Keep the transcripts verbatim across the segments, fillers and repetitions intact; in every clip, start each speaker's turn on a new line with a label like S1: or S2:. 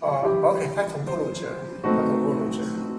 S1: 哦 ，OK， 它同步录制，它同步录制。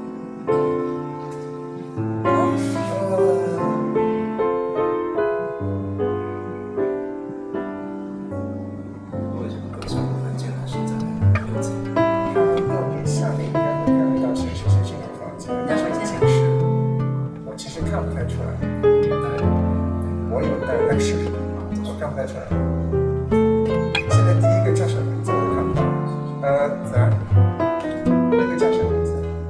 S1: 我这个歌手文件还是在右侧。它右边下面应该会看得到谁谁谁这个房间，但是其实我其实看不太出来。我有带，但是我看不太出来。现在第一个叫什么名字我看不到。呃，子安，那个叫什么名字？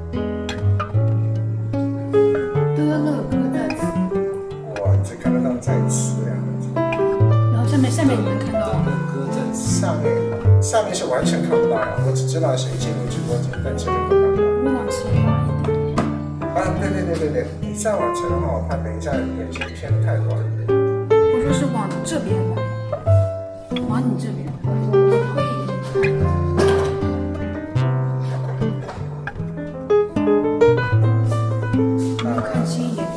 S2: 歌乐歌在此。
S1: 我只看得到在此两个字。
S2: 然后下面下面你能看到
S1: 歌在此。下面下面是完全看不到呀，我只知道谁进入直播间，但这边都看不到。
S2: 我往前拉一点。
S1: 啊，对对对对对，你再往前的话，我怕等一下眼前偏的太多了。
S2: 我说是往这边往，往你这边。我推一点。你看清一点。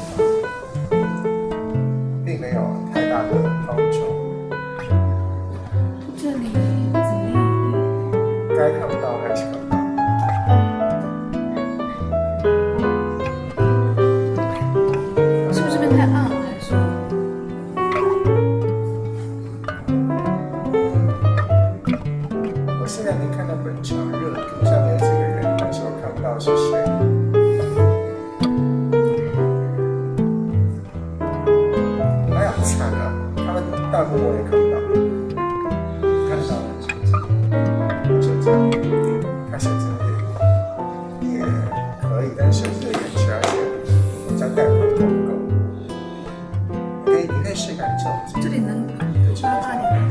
S1: 并没有太大的帮助。
S2: 这里怎么样？
S1: 该看不到还是看不到。
S2: 是不是这边太暗了，还是？
S1: 我现在能看到本场热图上面有几个人，但是我看不到是谁。哎呀，惨了，他们弹幕我也看不到。看得到了，手机，看手机也也可以，但是手机的延迟而且我家带宽够不够？你可以，你可以试看一下。
S2: 这里能拉大点。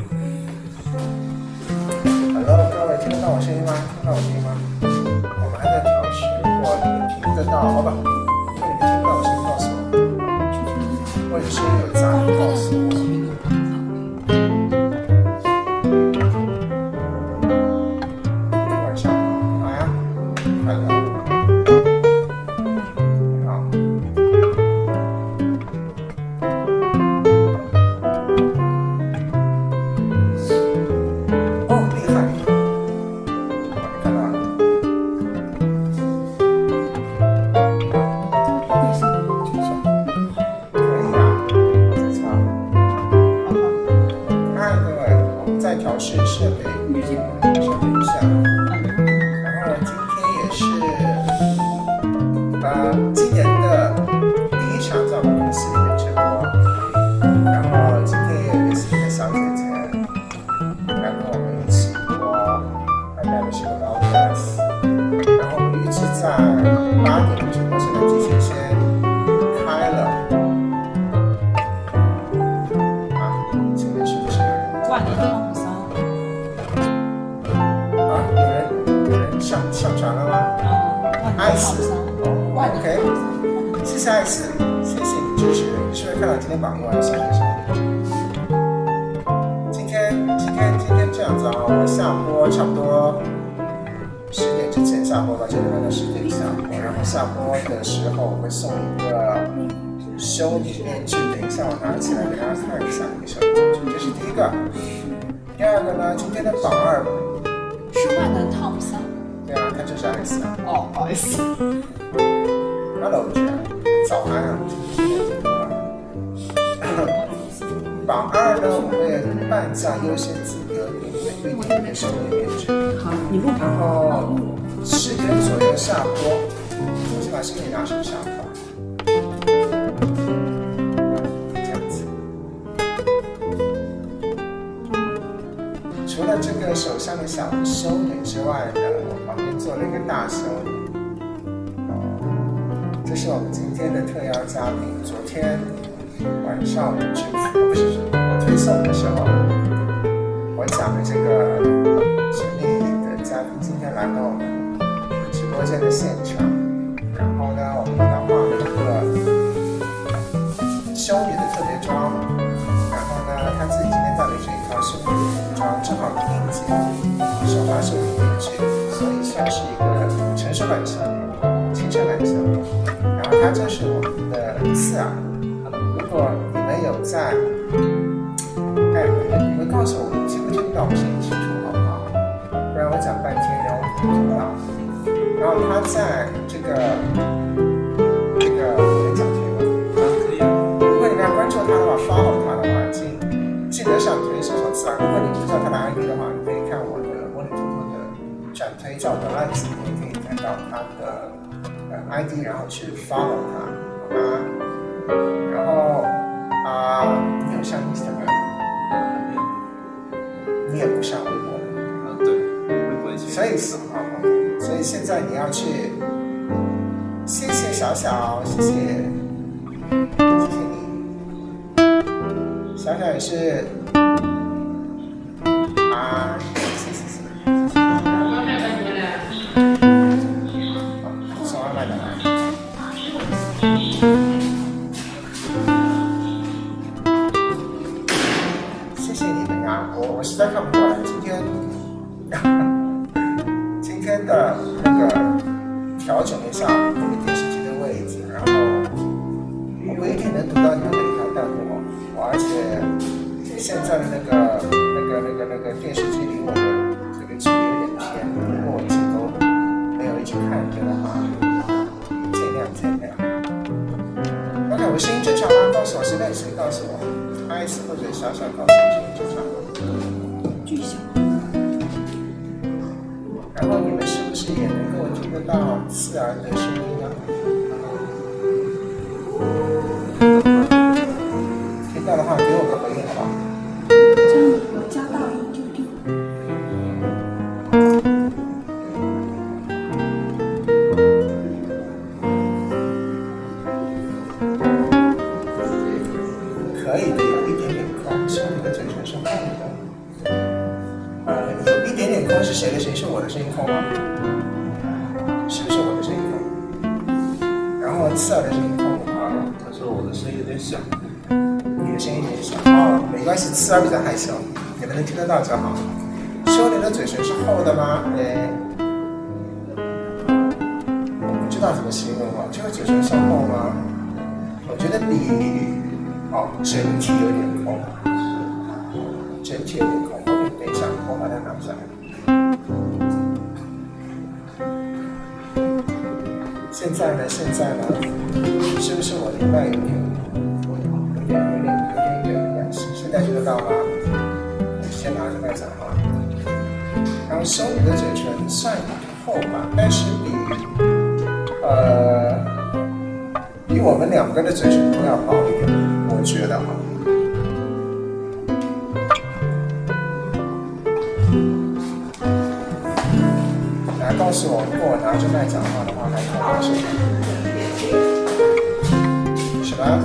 S1: Hello， 各位听得到我声音吗？听得到我声音吗？我们还在调试，如果你们听得到，好吧？如果你们听得到我声音，告诉我，或者是有杂音，告诉我。晚上好呀，快乐。你好。哦，厉害！我看到了。
S2: 为什么这种？
S1: 可以啊，不错。嗨，各位，我们在调试设备，设备一下。然后今天也是，呃，今年的第一场在我们公司里面直播。然后今天也有一个新的小姐姐来跟我们一起播，她带的是个高 class。然后我们预计在八点的直播，现在提前先开了。啊，今天是不是有人？
S2: 万年汤姆桑。
S1: 啊，有人有人上上传了吗？爱死哦 ，OK， 谢谢爱死，谢谢你支持。你是不是看到今天榜一我要想些什么？今天今天今天这样子啊，我下播差不多十点之前下播吧，九点半到十点下播。然后下播的时候我会送一个修女面具，等一下我拿起来给大家看一下那个修女面具，这是第一个。第二个呢，今天的榜二。
S2: 是万能汤姆桑。
S1: 对啊，他就是爱死啊。
S2: 哦，不好意思。
S1: Hello， 早安啊！榜二呢，我会半价优先资格给你们预定的手里面去。
S2: 好，你录。
S1: 然后十点左右下播，我先把视频拿手上吧。这样子。除了这个手上的小修女之外呢，我旁边做了一个大修女。这是我们今天的特邀嘉宾。昨天晚上我去，不是我推送的时候，我讲的这个神秘的嘉宾今天来到我们直播间的现场，然后呢，我们帮他化了一个修女的特别妆，然后呢，他自己今天带的是一套修女的服装，正好应景手发修女面具，所以算是一个成熟版修女，青春版修女。然后它这是我们的刺耳，如果你们有在，哎，你们告诉我，听不听到我声音清楚好不好？不然我讲半天，然后啊，然后他在这个这个我能讲推吗？
S3: 啊，可以啊。
S1: 如果你要关注他的话 ，follow 他的话，记记得上推搜索自然。如果你不知道他的 I D 的话，你可以看我的我的偷偷的转推叫 The Lights， 你可以看到他的呃 I D， 然后去 follow 他，好吗？然后啊、呃，你有上 Instagram？ 你也不上微博的。
S3: 啊，对，微博以前。
S1: 所以好好，所以现在你要去，谢谢小小，谢谢，谢谢你，小小也是啊，谢谢谢谢。好，送外卖的来。谢谢你们呀，我我实在看不过来，今天。今天的那个调整一下那个电视机的位置，然后我不一定能读到你们的一条弹幕，而且现在的那个那个那个那个电视机离我的这个距离有点偏，如果我一直都没有一直看着的话，见谅见谅。OK， 我声音正常吗？告诉我，谁在谁告诉我 ，S 或者小小告诉我声音正常吗？
S2: 巨小。
S1: 然后你们是不是也能够听得到自然的声音呢？听到的话，给我个回应好不好？
S2: 这样我加大音就定。
S1: 可以的，有一点点空，是你的嘴唇是空的。呃，有一点点空是谁的声音？是我的声音空吗？是不是我的声音空？然后刺耳的声音空吗？
S3: 他说我的声音有点小。
S1: 你的声音有点小。哦，没关系，刺耳比较害羞，你们能听得到就好。修莲的嘴唇是厚的吗？哎，我不知道怎么形容啊，这个嘴唇算厚吗？我觉得比哦整体有点空，整体有点空。等一下，我把它拿下来。现在呢？现在呢？是不是我的麦有点、有点、有点、有点远的样子？现在听得到吗？我先拿着麦讲话。然后修你的嘴唇算厚吧，但是比呃比我们两个的嘴唇都要薄一点，我觉得哈。来告诉我，如果我拿着麦讲话的话，还看到什么？什么？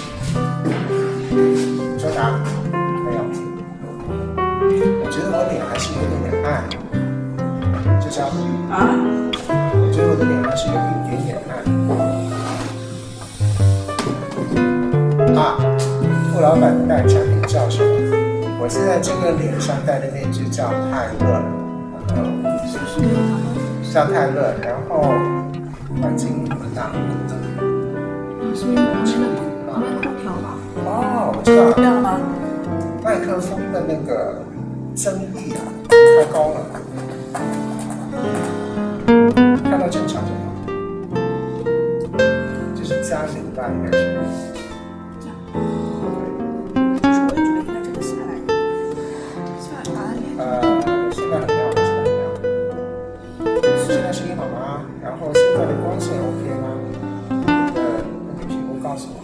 S1: 周达？没有。我觉得我脸还是有点点暗。就这样。啊？我觉得我的脸还是有一点点暗。啊！傅老板的产品叫什么？我现在这个脸上戴的那只叫泰勒。嗯。叫泰勒，然后环境那么大，
S2: 所以旁边的旁边空调吧。
S1: 哦，我知道了。
S2: 这样吗？
S1: 麦克风的那个增益啊，太高了，看到正常就好。这是加零吧，应该是。
S2: 这样。就是我也觉得应该这个下来，下来把脸。
S1: 呃，现在很亮，现在很亮。现在声音好吗？然后现在的光线 OK 吗？呃，那个屏幕告诉我。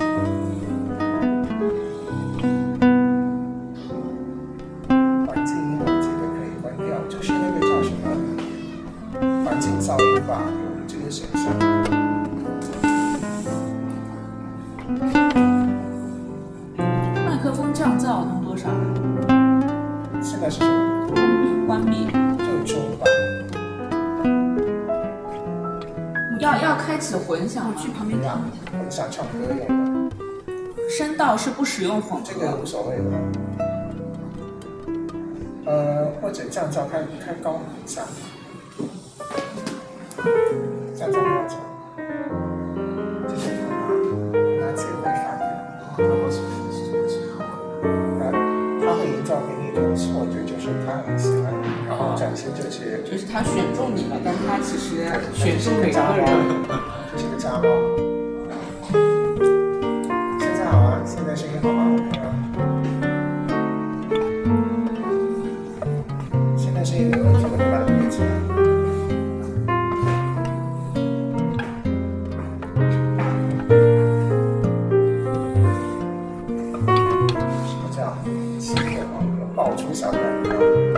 S1: 环境音我记得可以关掉，就是那个叫什么环境噪音吧，有这个选项。
S4: 麦克风降噪能多少？
S1: 现在是什么？
S4: 关闭。
S1: 就中吧。
S4: 要要开启混响，
S2: 我去旁边看。
S1: 混响唱歌用的。
S4: 声道是不使用混合。
S1: 这个无所谓的。呃，或者降噪开开高一下，降噪多少？这是他拿这个会发电，呃，他会营造给你一种错觉，就是他很喜欢，然后展现这些。
S4: 就是他选中你了，但他其实选中每个
S1: 这
S4: 人。
S1: 是个家暴。现在好啊，现在声音好吗？现在声音没问题，我就把它闭起来。什么叫欺骗啊？爆出小短条。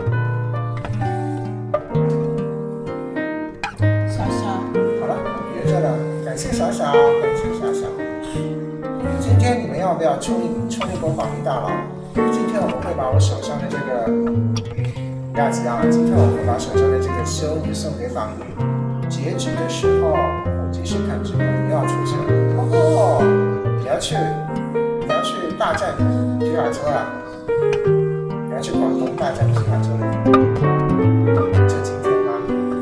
S4: 小小，
S1: 好了，别着了，感谢小小，感谢小小。今天你们要不要冲一冲一波保密大佬？因为今天我们会把我手上的这个，不要急啊，今天我会把手上的这个修女送给榜一。截止的时候，我及时看直播，你要出现哦，你要去，你要去大战皮卡丘啊！你要去广东大战皮卡丘了，就今天吗？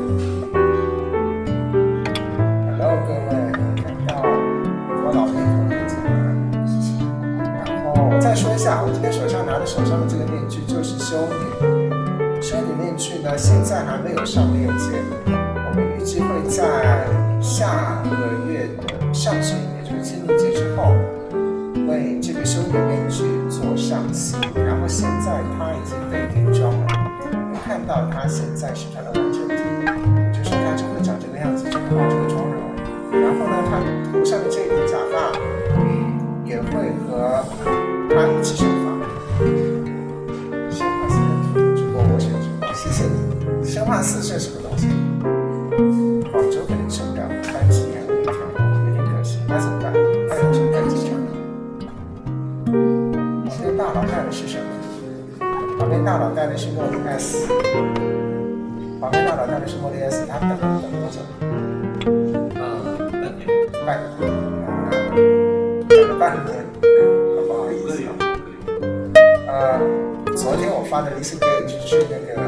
S1: 各位看到我老妹同学进来，然后我再说一下，我今天手上拿的手上的这个面具就是修女，修女面具呢现在还没有上链接，我们预计会在下个月的上旬，也就是清明节之后，为这个修女面具做上新，然后现在它已经被定妆了，你看到它现在是它的完整体，也就是说它就会长这个样子，就会化这个妆容。然后呢，他头上的这顶假发也会和他一起生发。生发四直播我选直播，谢谢你。生发四是什么东西？广州可能生不了，但是也有一条，有点可惜。那怎么办？那有什么办法？旁边大佬带的是什么？旁边大佬带的是茉莉 S。旁边大佬带的是茉莉 S， 他等等多久？半年，等了半年，不好意思啊。呃，昨天我发的 Lisa Gage 是那个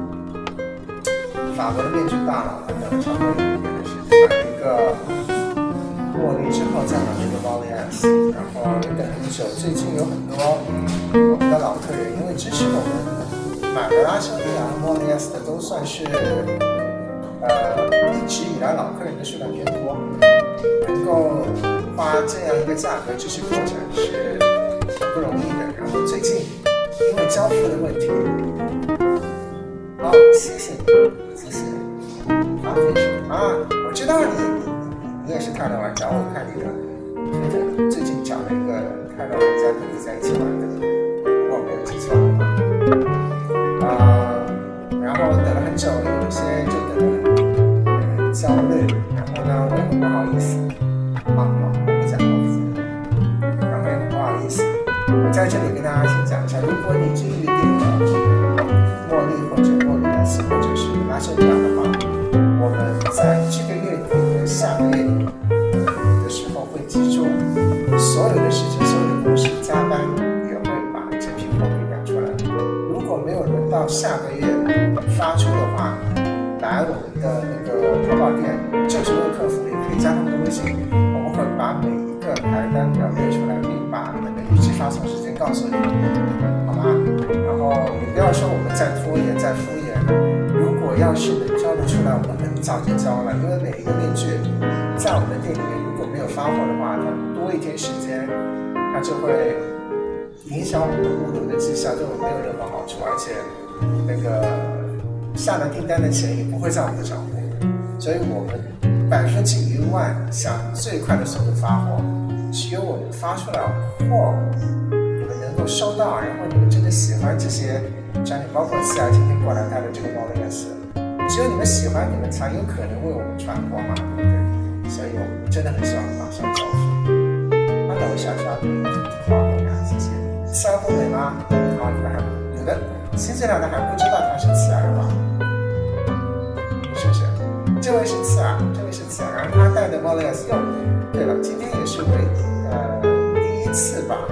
S1: 法国的面具大佬，他等了差不多一年的时间，买了一个茉莉之后再买了一个 Molly S， 然后也等很久。最近有很多我们的老客人，因为支持我们买了拉修尼亚和 Molly S 的都算是呃一直以来老客人的数量偏多。能够花这样一个价格支持课程是很不容易的。然后最近因为交付的问题，好、哦，谢谢你，谢谢。啊，非常啊，我知道你，你也是快乐玩家，我看你的推特最近找了一个快乐玩家跟你在一起玩的，如果没有记错的话。啊、呃，然后等了很久，有些就等得很焦虑。然后呢，我也很不好意思，啊，我不讲，我不讲，然后也很不好意思。我在这里跟大家先讲一下，如果你已经预定了茉莉或者茉莉 S 或者是拉修尼亚的话，我们在这个月底和下个月底的时候会集中所有的时间、所有的公司加班，也会把这批货给赶出来。如果没有轮到下个月发出的话，来我们的那个淘宝店，就是问客服，也可以加他们的微信，我们会把每一个排单表列出来，并把你们的预计发送时间告诉你们，好吗？然后也不要说我们在拖延、在敷衍。如果要是能交得出来，我们很早就交了，因为每一个面具在我们的店里面，如果没有发货的话，它多一天时间，它就会影响我们的物流的绩效，对我们没有任何好处，而且那个。下了订单的钱也不会在我们的账户，所以我们百分之一万想最快的速度发货，只有我们发出来货，你们能够收到，然后你们真的喜欢这些产品，包括C R今天过来带的这个Molly S，只有你们喜欢，你们才有可能为我们传播嘛，对不对？所以我们真的很希望马上交付。那等我下刷好，谢谢。次儿不美吗？好，你们还有的新进来的还不知道他是次儿吧？是不是？这位是次儿，这位是次儿，然后他带的 Molly S 又，对了，今天也是唯呃第一次把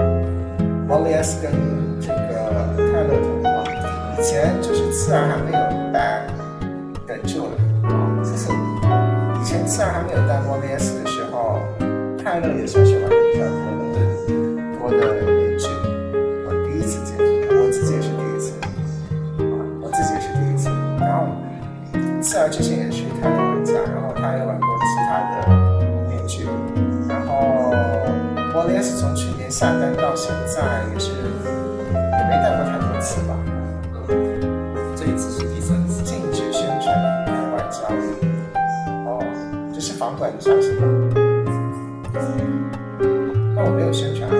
S1: Molly S 跟这个泰勒同框，以前就是次儿还没有带，等住了啊，谢谢你。以前次儿还没有带 Molly S 的时候，泰勒也算是玩的比较多的多的面具，我第一次接触，我自己也是第一次，啊，我自己也是第一次，然后。 次儿之前也是开的玩家，然后他也玩过其他的面具，然后 O L S 从去年下单到现在也是也没带过太多次吧。
S3: 这一次是第三次。
S1: 禁止宣传海外交易。哦，这是房管的消息吧？那我没有宣传啊。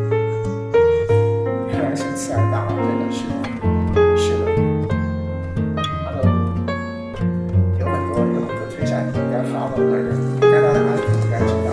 S1: 原来是次儿大佬，对的，是的，是的。Hello， 有很多有很多推展应该 follow 的人，应该大家应该知道。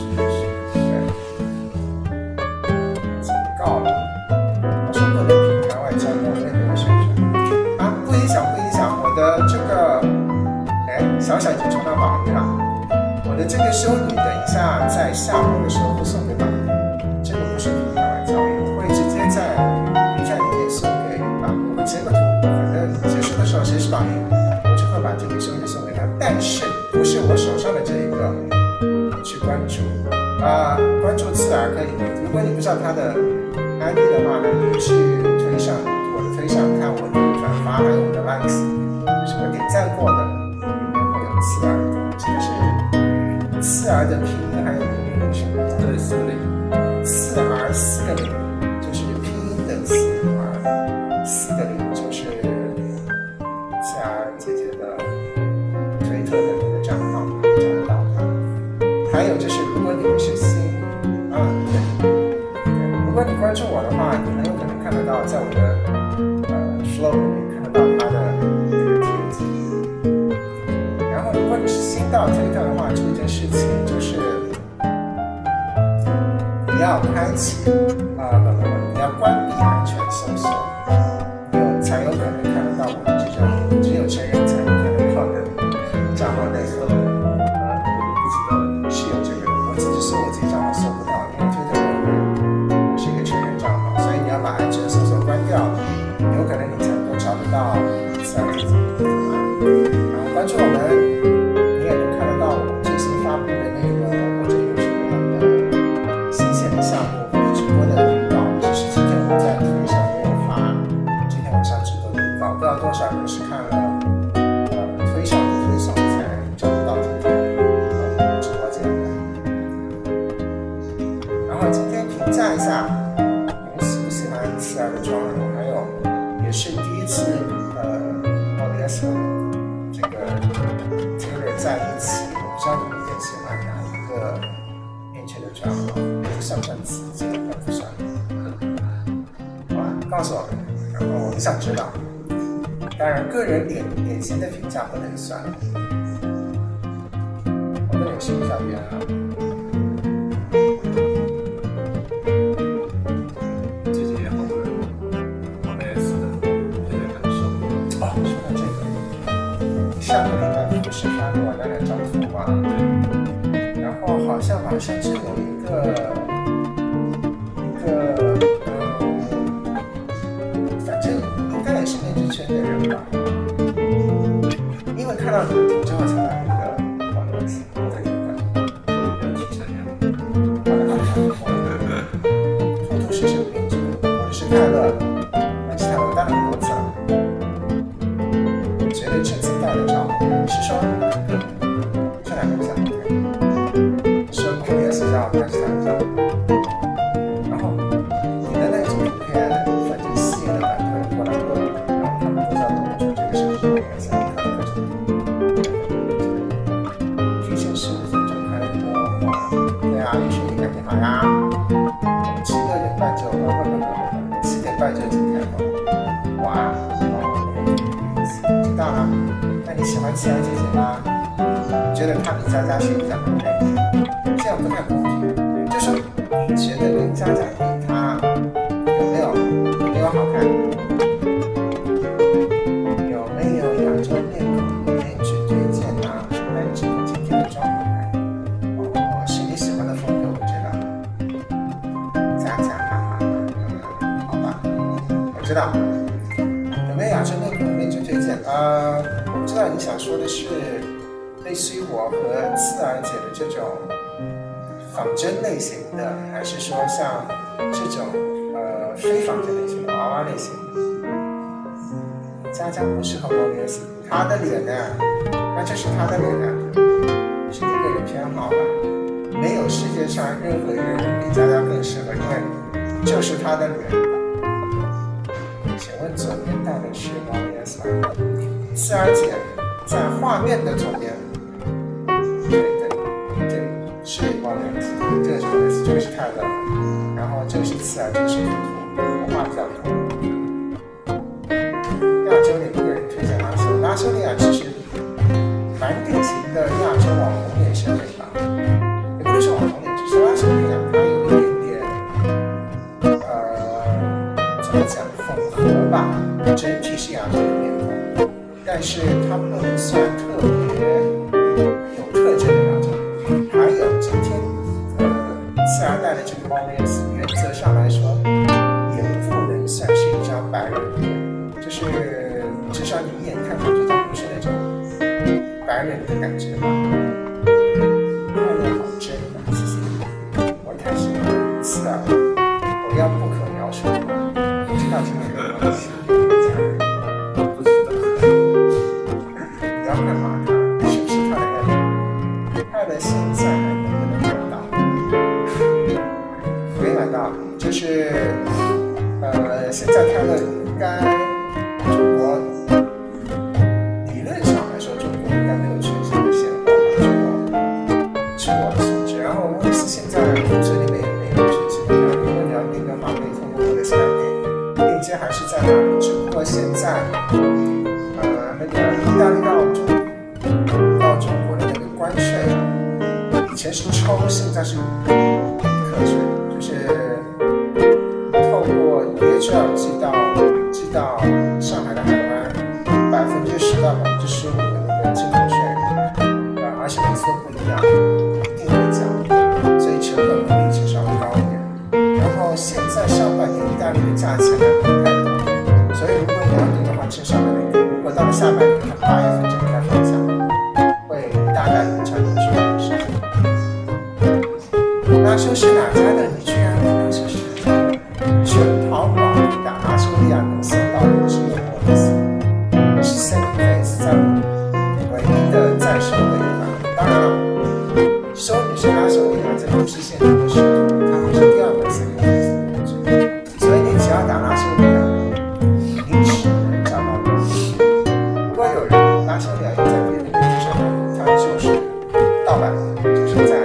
S1: 警告了，我说不能凭海外交易任何宣传啊，不影响，不影响我的这个，哎，小小已经冲到榜一了。我的这个修女，等一下在下播的时候会送给榜一，这个不是凭海外交易，我会直接在 B 站里面送给榜一，我会截个图，反正结束的时候谁是榜一，我就会把这个修女送给他。但是不是我手上的这一个去关注啊、呃，关注次儿可以。如果你不知道他的 I D 的话呢，你去推上我的推上看我的转发还有我的 likes， 什么点赞过的，里面会有次儿，这个是次儿的拼音还有拼音是什么？
S3: 对，四个零。
S1: 次儿四个零就是拼音的次儿，四个零就是次儿姐姐的推特的那个账号，找得到她。还有就是，如果你们是新啊，对，如果你关注我的话，你很有可能看得到，在我的呃 flow 里面看得到他的那个帖子。然后，如果你是新到推特的话，做一件事情就是。你要开启啊、呃，不不不，你要关闭安全搜索，有才有可能看得到我的这种只有成人才能看得到的账号内搜。呃，我不知道是有这个的，我自己搜我自己账号搜不到，因为推特我是一个成人账号，所以你要把安全搜索关掉，有可能你才能够找得到次儿姐姐。然后关注我们，你也能看得到我们最新发布的内容，或者有什么样的。项目或者直播的预告，只是今天我在推上没有发，今天晚上直播的预告，不知道多少人是看了呃推上的推送才找到今天呃直播间的。然后今天评价一下你们喜不喜欢次儿的妆容，还有也是第一次呃 O L S 这个 Taylor 在一起，我不知道你们更喜欢哪一个面具的妆容。算不算刺激？算不算？好吧，告诉我们，然后我们想知道。当然，个人脸脸型的评价不能算。我的脸是比较圆啊。
S3: 姐姐也好多人 O L S 的，现在很瘦。
S1: 哦，说到这个，上个礼拜不是发给我那两张图吗？然后好像马上就有一个。的人吧，因为看到你的图之后才来一个网络词，对的，
S3: 要提成呀。
S1: 好的好的好的。兔兔是什么名字？我的是泰勒，但是泰勒带了很多次了。我觉得这次带的照，你是说这两个比较好看？说空间比较好看，是哪个照？然后你的那种图片，反正细的版本过来过来。好呀，我们七六点半就不不不不，七点半就已经开播。哇，哦，知道了。那你喜欢次儿姐姐吗？觉得她比佳佳谁比较好看一点？这样不太公平。就说你觉得跟佳佳比，她有没有有没有好看？有没有亚洲面孔的面具推荐啊？单指今天的妆好看。哦，是你喜欢的风格。知道有没有亚洲面孔的面具推荐？呃，我不知道你想说的是类似于我和次儿姐的这种仿真类型的，还是说像这种呃非仿真类型的娃娃类型的？佳佳不适合 O L S， 她的脸呢那这是他的脸啊，是你个人偏好吧？没有世界上任何人比佳佳更适合，因为就是他的脸。请问左边戴的是猫眼吗？次儿姐在画面的左边，这里这里这里是猫眼，这个是猫眼，这个是泰勒，然后这个是次儿，这个是图图，我画比较多。亚洲的一个人推荐拉修，拉修利亚其实蛮典型的亚洲网红脸审美吧，也不是说网红脸，只是拉修利亚它有一点点，呃，怎么讲，混合吧，整体是亚洲的面孔，但是它不能算特别有特征的亚洲脸。还有今天呃次儿戴的这个猫脸，原则上来说，也不能算是一张白人脸，就是至少你一眼看上去它不是那种白人的感觉吧。快乐好真啊，谢谢你。我开始次儿，我要不可描述吗？不知道这个关系。
S3: 不知道。
S1: 你要干嘛看？是不是他的 M？ 他的现在还能不能买到？没买到，就是呃，现在他的应该中国理论上来说，中国应该没有全新的现货，据我据我所知。然后莫里斯现在库存里面也没有全新的，如果你要订的话，可以通过莫里斯来订，链接还是在那里，只不过现在呃那个意大利到中到中国的那个关税啊，以前是抽，现在是课税，就是透过 D H L 寄到寄到上海的海关，百分之十到百分之十五的那个进口税，呃，而且每次都不一样，一定会降，所以成本会比以前稍微高一点。然后现在上半年意大利的价钱还不太高，所以如果你要订的话，趁上半年订；如果到了下半年，八月份这个开放价，会大概延长一个月的时间。拉修是哪家的？你居然拉修是全淘宝打拉修利亚能搜到的只有莫里斯，是 Seven Face 在唯一的在收的一款。当然了，收女生拉修利亚在不是现在的时候，它会是第二个 Seven Face 的位置，所以你只要打拉修利亚，你只能找到我。如果有人拉修利亚用在别的位置上，它就是盗版，就是在。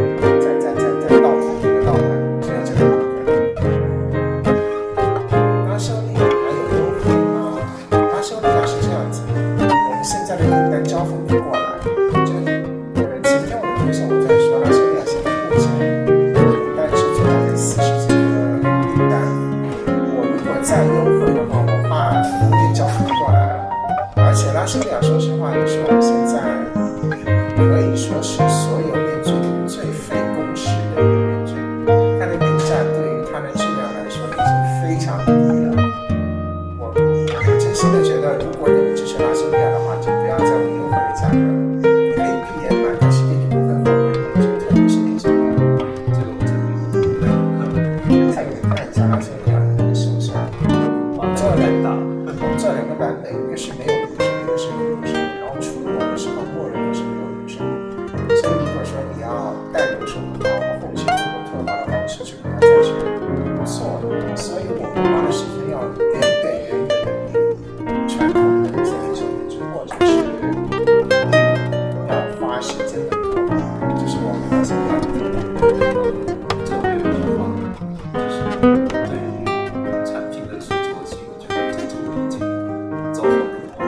S1: 拉修利亚，说实话，也是我们现在可以说是所有面具里面最费工时的一个面具。它的定价对于它的质量来说已经非常低了。我我真心的觉得，如果你们支持拉修利亚的话，就不要再用优惠的价格了。你可以闭眼买，但是一定不会后悔。我觉得特别是那种，
S3: 这个我真的
S1: 再给你看一下拉修利亚的那个手上，我们做了两大，我们做了两个版本，一个是没有。是有乳声，然后出国的时候默认都是没有乳声，所以如果说你要带乳声的话，我们后期通过特化的方式去给它再去做，所以我们花的时间要远远远远的比传统的那些美手面具或者是要花时间的多，这是我们要想要的。
S3: 这我有一句话，就是对于产品的制作期，我觉得这个已经遭到不同。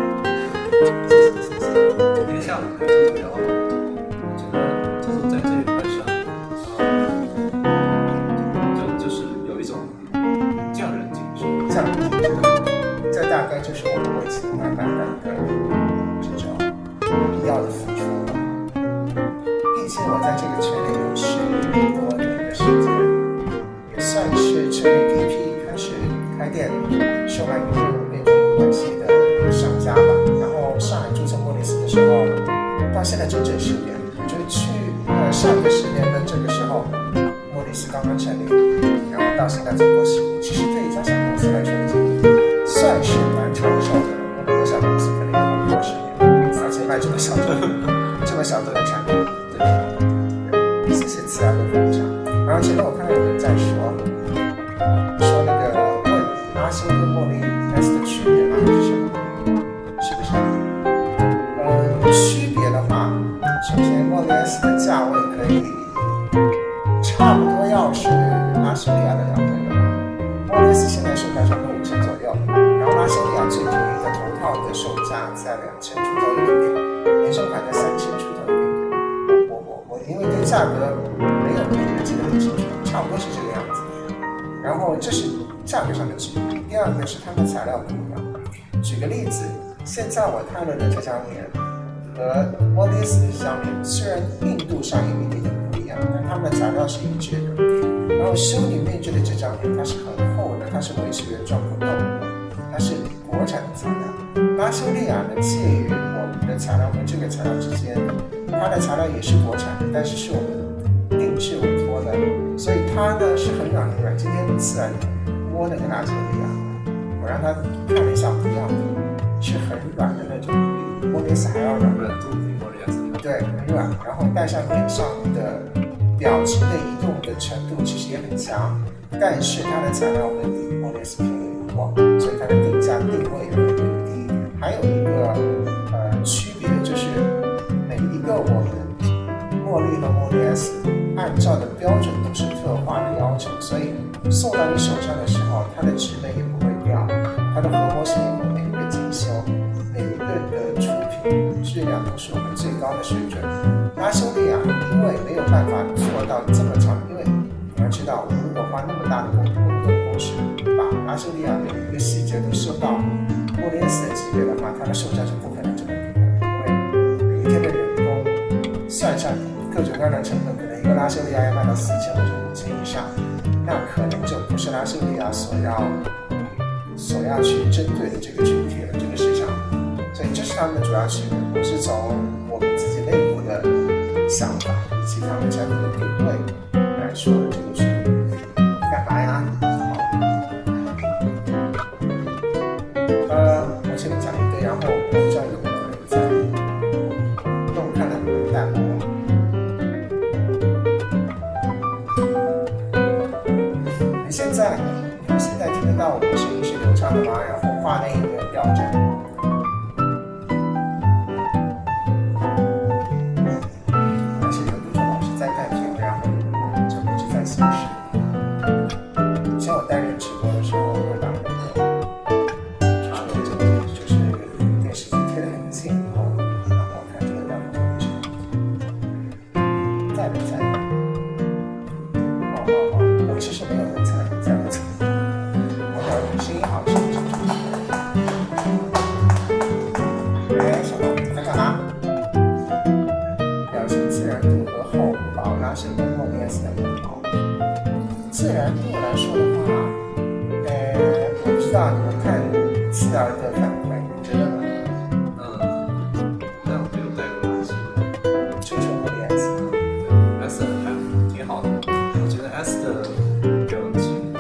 S3: 今天下午跟周周聊，我觉得就是在这一块上，呃，就就是有一种匠人精神。
S1: 匠人精神，这大概就是我们为此慢慢的一个这种必要的付出吧。毕竟我在这个圈里有十多年的时间，也算是成为第一批开始开店售卖给我们那种关系的商家吧。然后上海注册莫里斯的时候，到现在整整十年，就是去呃上个十年的这个时候，莫里斯刚刚成立，然后到现在走过十年，其实对一家小公司来说已经算是蛮长寿的了。我们小公司可能有很多十年，而且卖卖这么小众这么小众的产品。对，谢谢慈爱的分享。然后前面我看到有人在说说那个问阿修跟莫里 S 的区别到底是什么？是不是？嗯，区别的话，首先莫里 S 的价位可以差不多要是拉修利亚的两倍了。莫里 S 现在售价差不多五千左右，然后拉修利亚最便宜的头套的售价在两千出头一点点，年售款在三千出头一点点。我我我因为对价格没有特别记得很清楚，差不多是这个样子。然后这是价格上的区别。第二个是它们的材料不一样。举个例子，现在我看了的这张脸和 Model S 的这张脸，虽然硬度上有一点点不一样，但它们的材料是一致的。然后修女面具的这张脸，它是很厚的，它是维持原状不动的，它是国产的材料。拉修利亚呢，介于我们的材料和这个材料之间，它的材料也是国产的，但是是我们定制委托的，所以它呢是很软很软。今天自然摸那个拉修利亚，我让他看了一下不一样的，是很软的那种，比莫里斯还要软，
S3: 软度比莫里斯
S1: 对，很软，然后戴上脸上的表情的移动的程度其实也很强，但是它的材料会比莫里斯便宜很多，所以它的定价定位也会更低一点。还有一个呃区别就是，每一个我们茉莉和莫里 S 按照的标准都是特化的要求，所以送到你手上的时候，它的质量也不会掉，它的活泼性也会每个月精修，每一个的出品质量都是我们最高的水准。拉修利亚因为没有办法做到这么长，因为你要知道，我们如果花那么大的工那么多的工时，把拉修利亚每一个细节都收到莫里 S 的级别的话，它的售价是不可能这么低的，因为每一天的人工算上各种各样的成本，可能一个拉修利亚要卖到四千或者五千以上，那可能就不是拉修利亚所要所要去针对的这个群体了，这个市场。所以这是他们的主要区别。我是从我们自己内部的想法以及他们产品的定位来说的这个区别。干嘛呀？呃，我前面讲一堆，然后我不知道有没有人在动看了你们的弹幕。你现在，你们现在听得到我的声音是流畅的吗？然后画面有没有掉帧？自然度来说的话，呃，我不知道你们看次儿的反馈，你觉得呢？
S3: 嗯，但我没有戴过拉修，
S1: 就就莫里 S，
S3: 对 ，S 还挺好的，我觉得 S 的表情，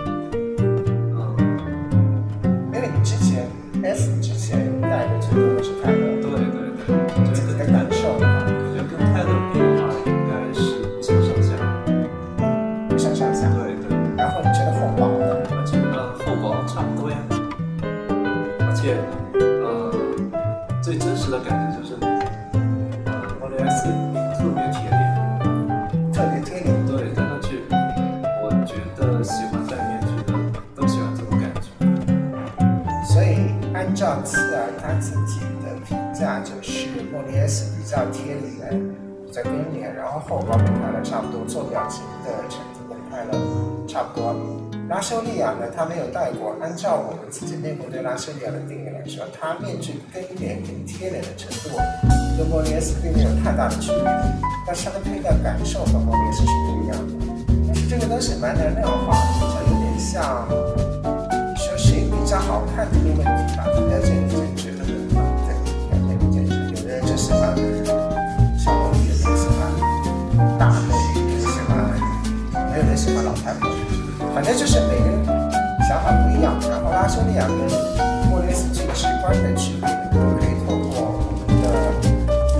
S3: 嗯，
S1: 因为你之前 S 之前戴的最多的是泰勒，
S3: 对对对，我
S1: 自己的感受的话，
S3: 我觉得跟泰勒比的话，应该是不相上下，
S1: 不相上下。
S3: 对对。
S1: 然后你觉得厚薄呢？
S3: 我觉得厚薄差不多呀，而且呃，最真实的感觉就是，呃，莫里 S 特别贴脸，
S1: 特别贴脸。
S3: 对，戴上去，我觉得喜欢戴面具的都喜欢这种感觉。
S1: 所以按照次儿他自己的评价，就是莫里 S 比较贴脸，比较跟脸，然后厚薄跟泰勒差不多，做表情的程度跟泰勒差不多。拉修利亚呢，他没有戴过。按照我们自己内部对拉修利亚的定义来说，他面具跟脸跟贴脸的程度跟莫里 S 并没有太大的区别，但是它的佩戴感受和莫里 S 是不一样的。但是这个东西蛮难量化的，它有点像你说谁比较好看这个问题吧，比较见仁见智的，对，比较见仁见智。有的人就喜欢小萝莉，有的人喜欢大妹，有的喜欢，没有人喜欢老太婆。反正就是每个人想法不一样，然后拉修利亚跟莫里 S 最直观的区别，都可以透过我们的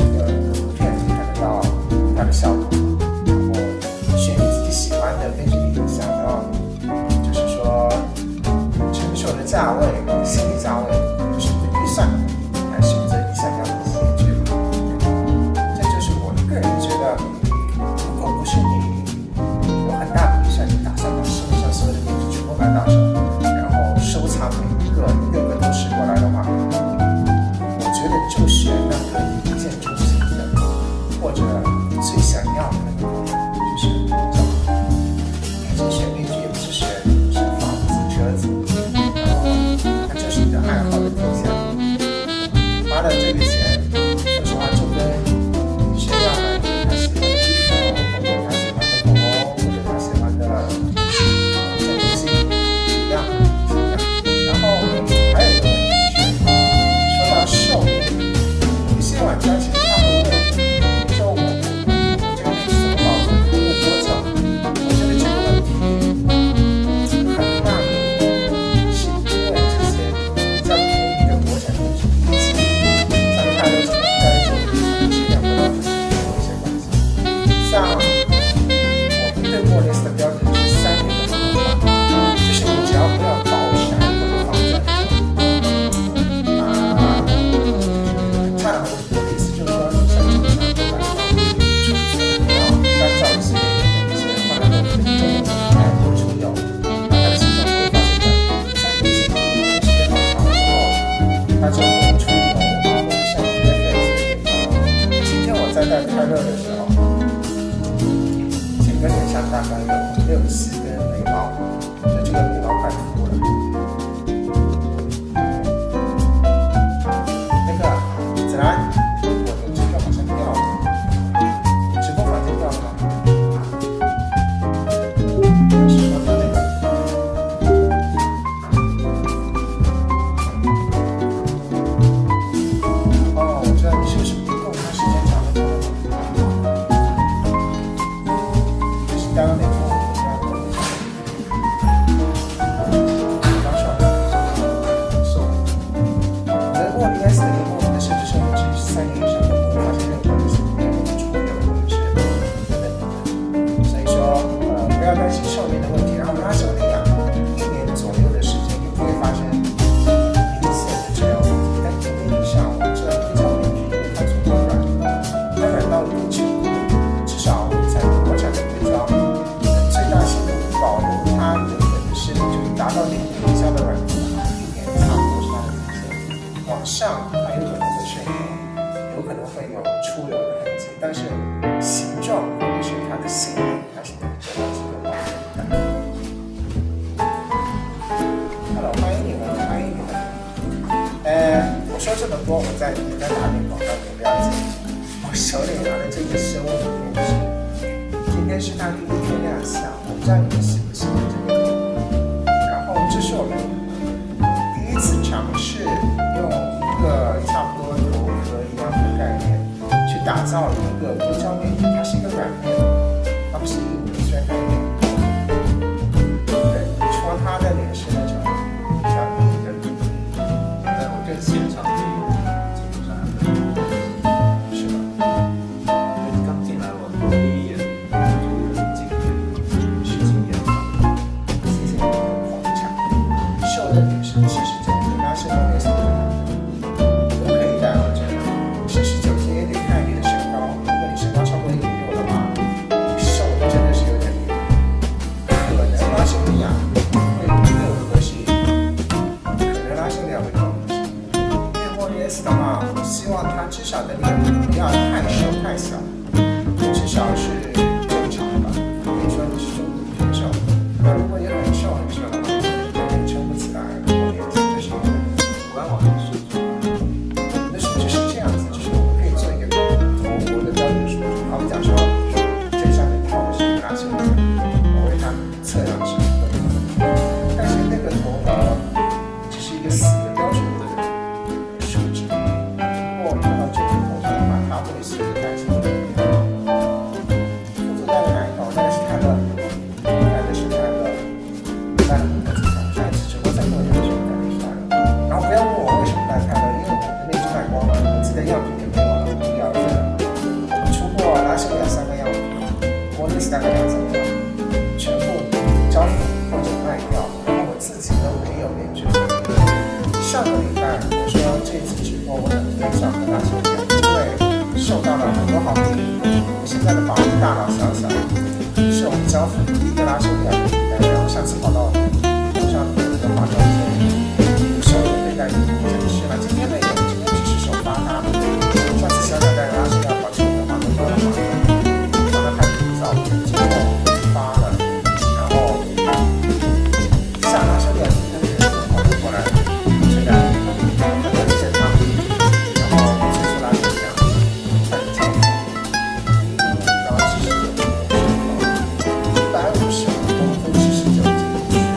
S1: 的效果，然后选你自己喜欢的，根据你想要，就是说成熟的价位、心理价位，就是你的预算，来选择你想要的体验剧吧。这就是我个人觉得，如果不是你有很大的预算，你打算把市面上所有的电视全部买到手，然后收藏每一个，一个个都试过来的话，我觉得就选那个一见钟情的，或者你最想要的那个部分，就是找。反正选编剧也不是选选房子、车子，然后它就是你的爱好的体现。花了这个钱，说实话就跟女生要买她喜欢的衣服，或者她喜欢的口红，或者她喜欢的呃这东西一样，是一样。然后还有一个问题是，说到寿命，有些玩家其实他会问，说我我这个历史怎么保存，可以用多久？我觉得这个问题很大原因是因为这些比较便宜的国产电视机器，像泰勒这种泰勒这种质量不到很有一些关系。像我们对莫雷斯的标准是三年的不能换，就是你只要不要爆闪或者放在那种啊，就是太好的意思就是说像这种长度感上纯粹比较干燥一些一些换了都可以太多出油，它的形状不会发生改变。像有些电影时间放长之后，它就会出油，或者像 V F X 的地方。今天我在带泰勒的时候，整个脸上大概有六七根眉毛，就这个眉毛快秃了。那个子兰，我的这个好像掉了，直播房间掉了吗？是说他那个。哦，我知道你是不是不动，它时间长了长了。就是刚刚那个，刚刚那个。刚说的，说。我的莫里 S 的跟莫里的甚至寿命值是三年以上，都不会发生任何的变化、出油或者是等等等等。所以说，呃，不要担心寿命的问题。然后拉手力啊，一年左右的时间就不会发生明显的质量问题。但一年以上，我们知道硅胶面具因为它足够软，它软到一定程度，至少在国产的硅胶，最大限度保留它原本的实力，就是达到零度以下的软度，一年差不多是它的底线。往上它有可能会渗油，有可能会有出油的痕迹，但是形状或者是它的性能还是能得到这个保证的。Hello， 欢迎你们，欢迎你们。呃，我说这么多，我再也再打点广告给大家。我手里拿的这个是我的电视，今天是它第一天亮相，我不知道你们喜不喜欢这个电影。然后这是我们第一次尝试用一个差不多头壳一样的概念去打造一个硅胶面具，它是一个软面，它不是硬的，虽然它有点硬。对，戳它的脸是那种比较硬的硬的，
S3: 在我这现场可以基本上
S1: 是吧？
S3: 因为刚进来我第一眼就觉得惊艳，是惊艳的。
S1: 谢谢你的捧场。瘦的女生七十九斤，那是我也是最难的，都可以带回这。七十九斤也得看你的身高，如果你身高超过一米六的话，你瘦的真的是有点厉害。可能拉伸力啊会更合适一点，可能拉伸力啊会更合适。因为莫里 S 的话，我希望它至少的脸不要太瘦太小，至少是正常吧。比如说你是中等偏瘦，那如果你很瘦很瘦的话，有点撑不起来，莫里 S 这是一个问题。
S3: 官网的数据，
S1: 我们的数据是这样子，就是我们可以做一个头颅的标准数据，好比讲说这上面套的是一个拉伸力，我为它测量是一个问题，但是那个头呢，只是一个死的标准的数值。如果我们套到这个头上的话，它会随着代谢的变化。副座带的哪一头？带的是泰勒，带的是泰勒，带的是泰勒。上一次直播在洛阳的时候带的是泰勒。然后不要问我为什么带泰勒，因为我的那只卖光了，我自己的样品也没有了，我不要了。我们出过拉伸两三个样大概两三个，全部交付或者卖掉，然后我自己都没有联觉。上个礼拜我说这次直播我很推小和大修店，因为受到了很多好评。我现在的保利大老小小是我们交付第一个拉修店，然后上次跑到楼上的那个化妆间，手也被带进真是了。今天没有，今天只是手发搭。上次小小带着拉修店跑去我的化妆包了化妆，帮他拍照片之后发了，然后下拉修店但是跑不过来，现在很多人现场，然后结束拉修店，开始交付。然后七十九，一百五十五公分，七十九斤，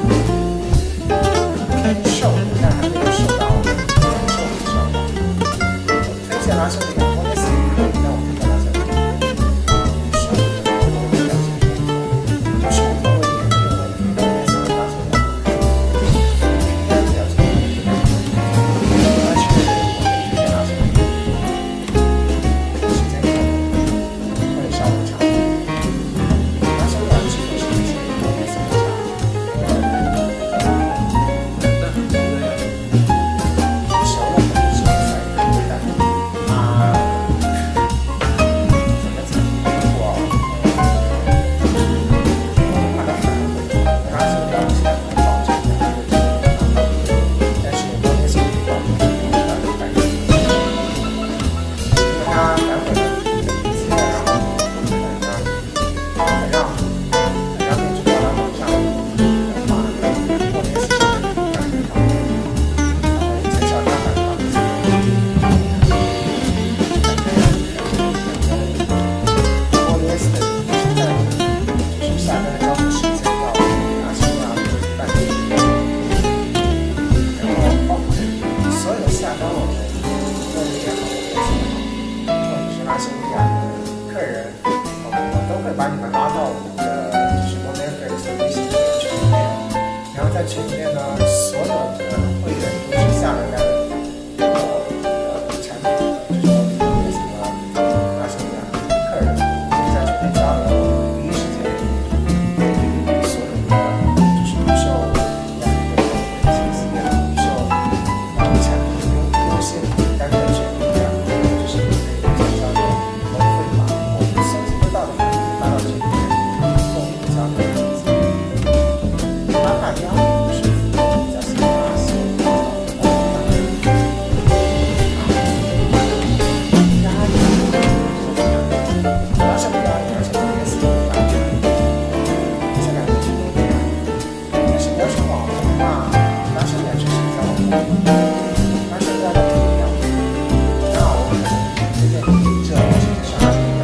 S1: 偏瘦，但还没有瘦到偏瘦的效果。我推荐拉修店，我也是可以，但我推荐拉修店。瘦的人我会表现偏瘦，不是我头围也没有问题，但也是拉修店应该表现偏瘦。而且我会推荐拉修店，时间可能会稍微长。拉修店其实是一些有点什么长，因为
S3: 但很多的呀，
S1: 熟了可能是在对待啊，怎么讲？我怕他反悔，拉修店现在很保证的，但是我也是不保证百分之百的，因为他反悔了一次，然后很让很让很让面具挂到网上，发了个我也是现在感觉到，然后减少他反抗的。我也是现在就是下单的交付时间到拿新娘半个月，然后哦对，所有下单我们做的也好，或者是拉新娘的客人，我们都会把你们拉到我们的就是 Moneface 的微信群里面，然后在群里面呢，所有的会员都是下了单我的产品，就是我们的那什么拉新娘客人，在群内交流，第一时间给所有的就是预售两个信息也好，预售呃产品优优先单在群里面，就是可以互相交流，都会把我们搜集得到的反馈发到群里面，共同交流理解。哪怕你要不是比较喜欢拉新，我拉伸不了，而且我也是有感觉，这两个是都这样。但是你要说网红的话，拉伸也确实比较网红，拉伸大家不一样。那我可能推荐你这直接上拉伸量，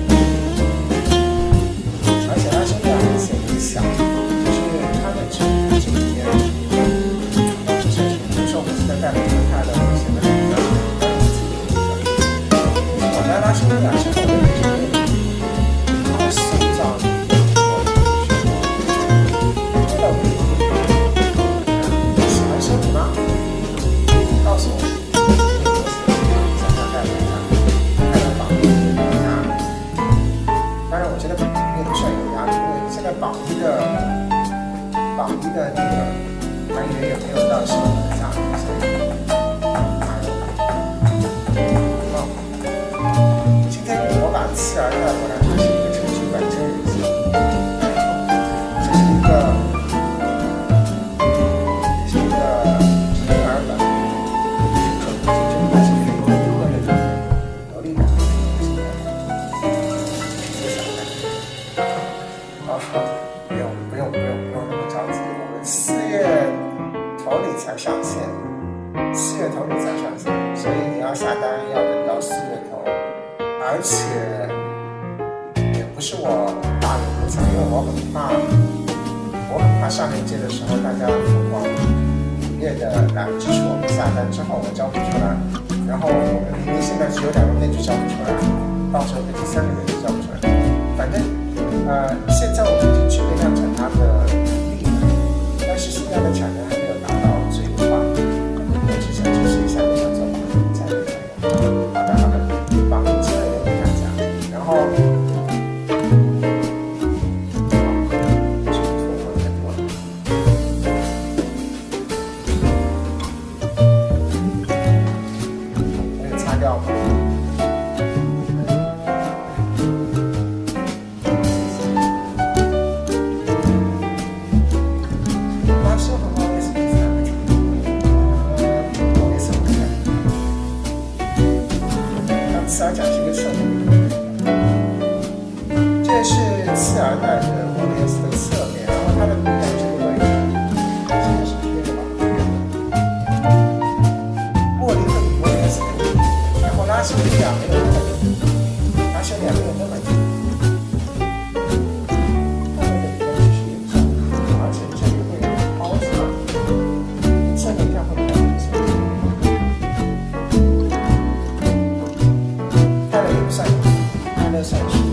S1: 而且拉伸量很显很小，就是它的整体这里面，就是比如说我们现在戴了这个泰勒，我显得比较但是自己的我在拉伸量是我的人生阅历，然后塑造你我的学过，为了你，你喜欢身体吗？告诉我，我想想带回家，带到榜一有压力。当然，我觉得也不算有压力，因为现在榜一的榜一的那个还以为也没有到十五的价格，所以还有。今天我把次儿带过来，它是一个成熟版真人秀，这是一个，也是一个婴儿版，这这应该是非常多的这种萝莉感，好说，不用不用不用不用那么着急，我们四月头里才上线，四月头里才上线，所以你要下单要等到四月头。而且也不是我大言不惭，因为我很怕，我很怕上链接的时候大家疯狂踊跃的来支持我们下单之后我交不出来，然后我们明明现在只有两个面具交不出来，到时候变成三个面具交不出来。反正呃，现在我们已经具备量产它的力了，但是现在的产能还没有达到最快，我只想支持一下这个做法，才可以。好的好的，绑一机会给大家，然后侧面。这是次二代的 O D S 的侧面，然后它的笔杆这个位置，现在是贴的吧？茉莉会比 O D S 更低，然后拉手力啊没有那么低，拉手力啊没有那么低。它的笔杆其实也不小，而且这里会有凹子嘛，侧面看会比较明显。开了也不算低，开了算是。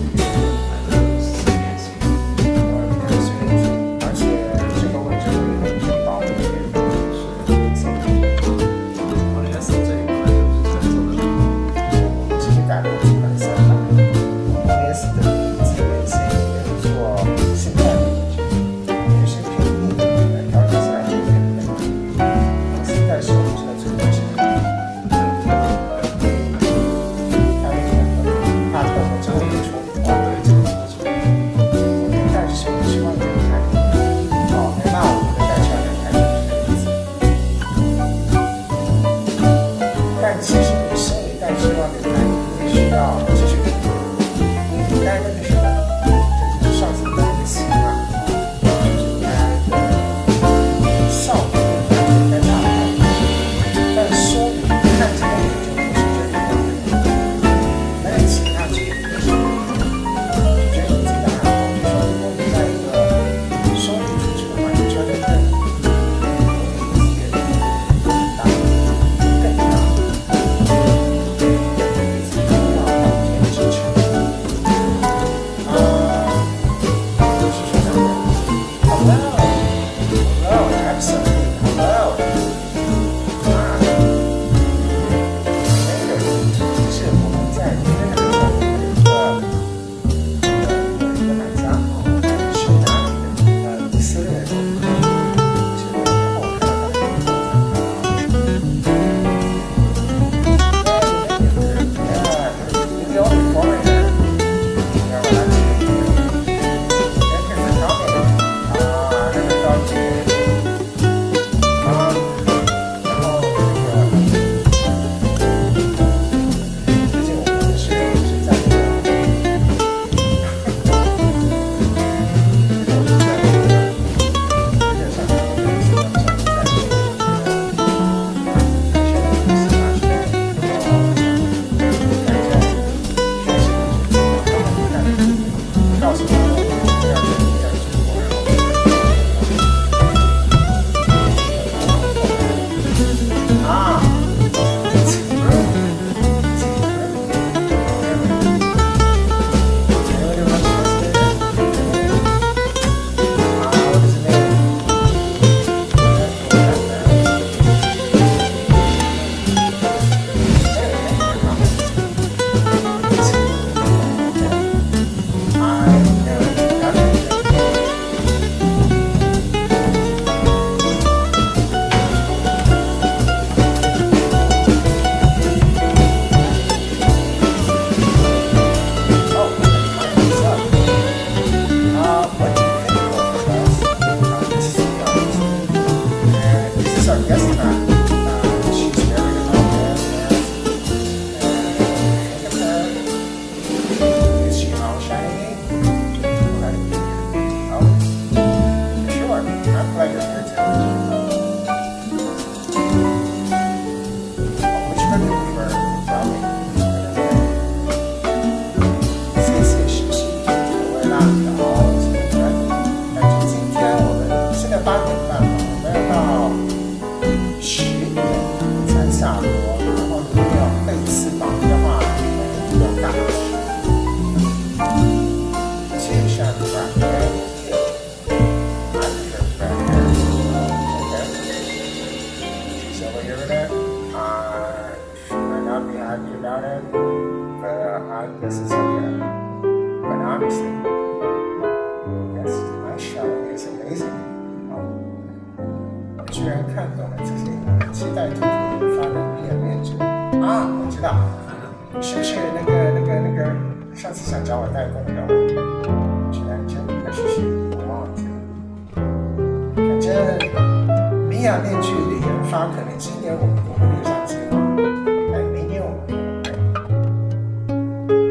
S1: 居然看懂了这些期待图图引发的片面之啊！我知道，是不是那个那个那个上次想找我代工的指南针还是谁？我忘记了。反正米娅面具的研发可能今年我们不会列上计划，但明年我们可能会。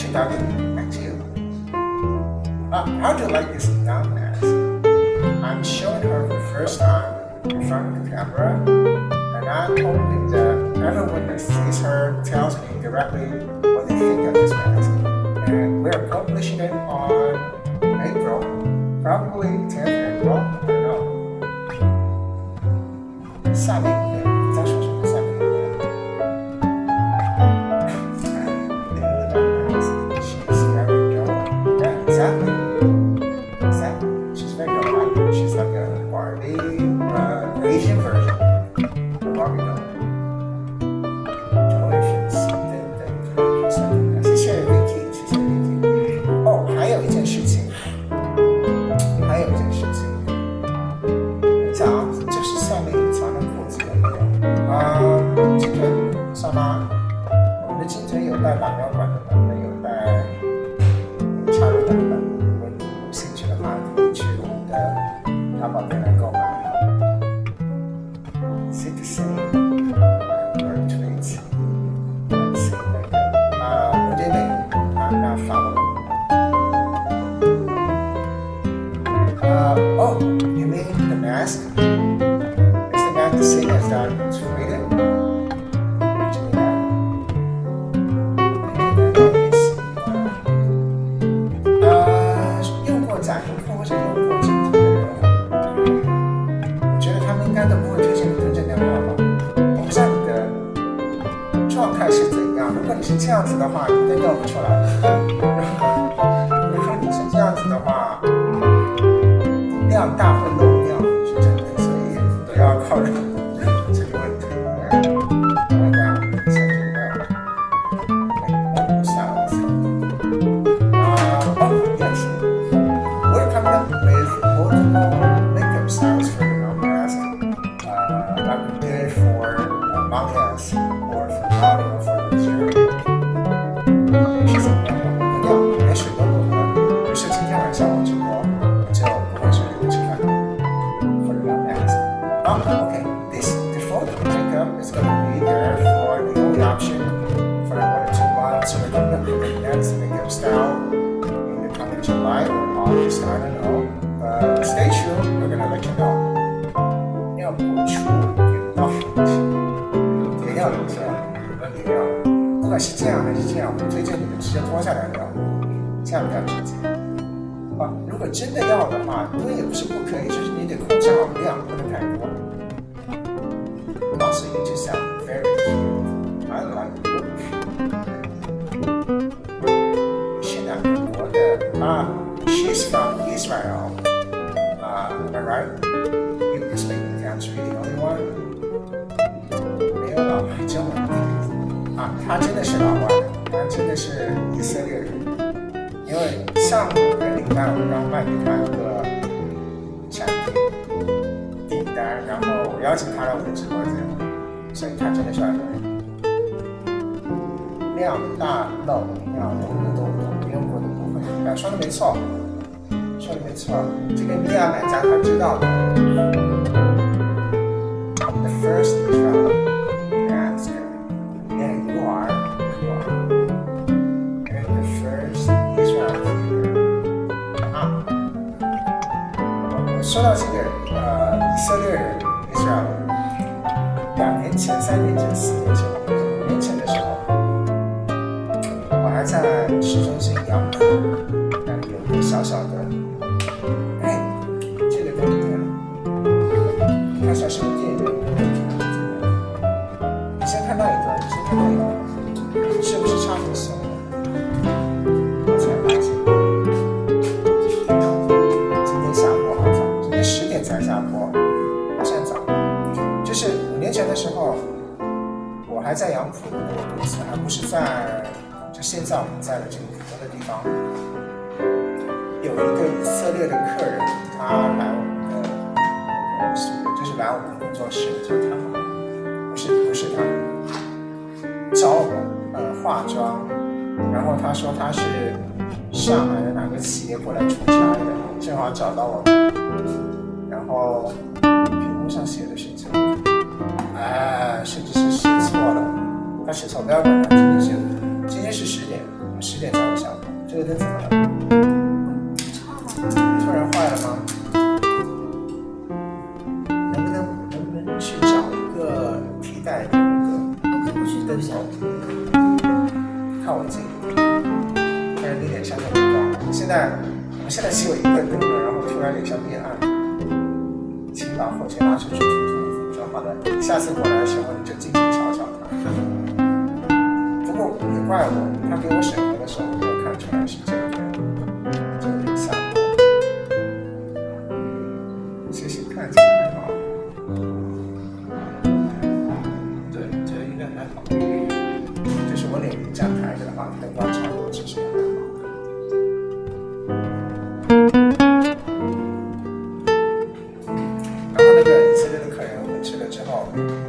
S1: 去打给安吉尔。Uh, how do you like this nun mask? I'm showing her for the first time in front of the camera, and I'm hoping that everyone that sees her tells me directly what they think of this mask. And we're publishing it on April, probably tenth April, I don't know. 下面一个，你在说什么？下面一个。She's very dope. Yeah, exactly. Exactly. She's very dope. She's like a Barbie, uh, Asian version of Barbie doll. 九位粉丝，对对对，谢谢 Vicky， 谢谢 Vicky。哦，还有一件事情，还有一件事情，等一下啊，就是下面隐藏的裤子的那个啊，金腿上吗？我们的金腿有带打标管的版本，有带插入版本。如果你有兴趣的话，可以去我们的淘宝店来购买。Is it the same? Or tweet? Let's see. Uh, what do you mean? I'm not following. Uh, oh, you mean the mask? Is the mask the same as that tweeted? What do you mean that? Uh, 用过假银库或者用过金腿的人，我觉得他们应该都不会推荐你跟着电话吧。我不知道你的状态是怎样。如果你是这样子的话，你根本不出来。如果说你是这样子的话，量大会漏掉是真的，所以不要靠人这个问题。我来讲，先这个，哎，下了一次。Uh, oh, yes. We're coming up with multiple makeup styles for the non mask, uh, like we did for uh, Mamias or for Mario for the jury. 是怎么样的？不掉，连水都不喝。不是今天晚上我直播，我就不会随便吃饭。For the non mask. Oh, okay. This default makeup is going to be there for the only option for the one or two months. So we're coming up with the next makeup style in the coming July or August, I don't know. But stay tuned, we're gonna let you know. 要补出有道理，也要留着，也要。不管是这样还是这样，我推荐你们直接脱下来聊，这样比较直接。啊，如果真的要的话，因为也不是不可以，就是你得控制好量，不能太多。Also, you just sound very cute. I like it. 是哪个国的啊 ？She's from Israel. Uh, am I right? You speak English, the only one. 没有老外中文啊，他真的是老外，他真的是以色列人。因为上个礼拜我刚卖给他一个产品订单，然后我邀请他来我的直播间，所以他真的是外国人。量大漏量漏的都有，用过的部分明白，说的没错，说的没错，这个米娅买家他知道的。The first Israel answer, yeah, you are, you are, and the first Israel leader. 啊，说到这个呃以色列人 Israel， 两年前、三年前、四年前、五年前的时候。还在市中心杨浦，那里有一个小小的，哎，这个东西，看起来是个店员。你先看到一个，你先看到一个，是不是差不多？我才发现，今天下播好早，今天十点才下播，好像早。就是五年前的时候，我还在杨浦的那个公司，还不是在。就现在我们在的这个普通的地方，有一个以色列的客人，他来我们的室友，就是来我们的工作室，就是他们，不是不是他们，找我呃化妆，然后他说他是上海的哪个企业过来出差的，正好找到我们，然后屏幕上写的是这个，哎，设计师写错了，他写错，不要管他，今天写。今天是十点， 十点才有效果。这个灯怎么了？突然坏了吗？能不能能不能去找一个替代的那个灯头？靠我近，突然有点像那个光。现在我现在只有一个灯了，然后突然有点像变暗。请把火箭拿出去涂涂装好的，下次过来的时候你就尽情瞧瞧它。不过也怪我，他给我审核的时候没有看出来是这边，这边下播。其实看起来还好。
S3: 对，这个应该还好。
S1: 就是我脸这样抬着的话，灯光差不多其实还好。然后那个以色列的客人，我们去了之后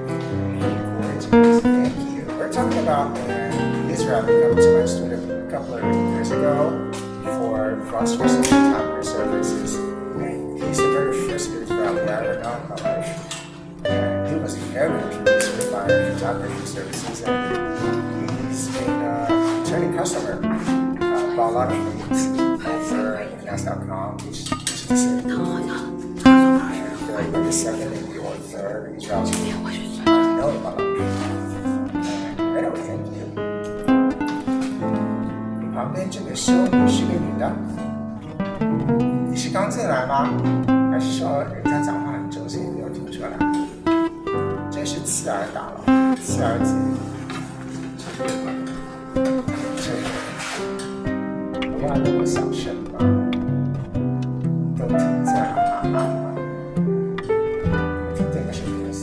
S1: ，Thank you. We're talking about an Israeli come to my studio a couple of years ago for cross-research photography services. And he's the very first Israeli I ever got in my life. And he was very impressed with my photography services, and he's been a returning customer. Uh, bought a lot of things over at Finance dot com, which, which is the same. And uh, the second and or third Israeli I know about it. Anyway, thank you. 你旁边这个修女是个女的，你是刚进来吗？还是说人家讲话很中性，没有听出来？这是刺耳打了，刺耳姐，这个不要那么小声吧，都听见了啊啊啊！听这个是什么意思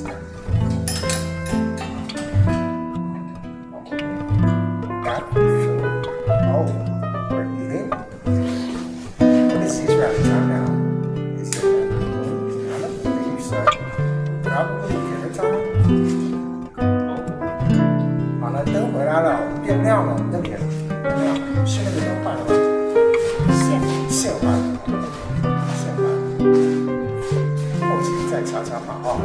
S1: ？That food. Oh, we're eating. What is Israeli time now? Is it? I don't believe so. Probably dinner time. 好了，灯回来了，我们变亮了，我们的脸变亮了，是那个灯坏了吗？线线坏了，线坏了。后期再瞧瞧好不好？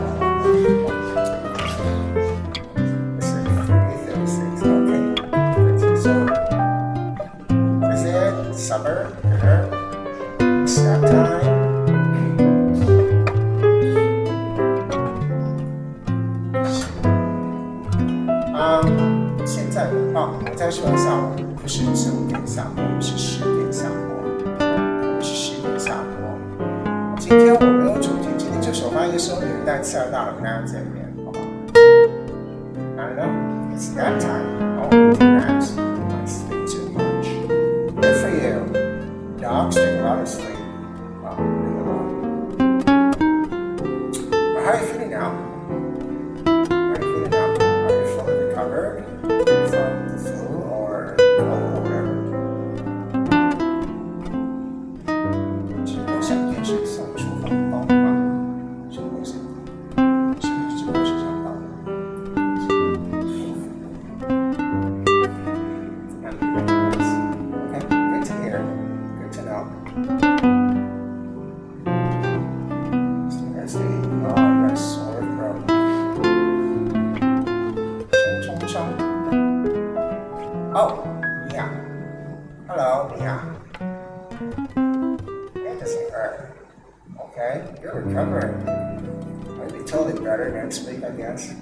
S1: 是three thirty-six. Okay. So, is it supper, dinner, snack time? 啊，现在哦，我再说一下，我们不是九点下播，我们是十点下播，我们是十点下播。今天我没有主题，今天就首发一个修女带刺耳大了跟大家见面，好不好 ？I know it's that time. Oh, perhaps you might sleep too much. Good for you. Dogs take a lot of sleep. Oh, but how are you feeling now? How are you feeling now? Are you fully recovered from the flu or cold or whatever? 直播想电视送出红包吗？直播想，是不是直播是上当的？Okay, good to hear. Good to know. As the oh, rest sore throat. 冲冲冲 Oh, Mia. Hello, Mia. That doesn't hurt. Okay, you're recovering. I'll be totally better next week, I guess.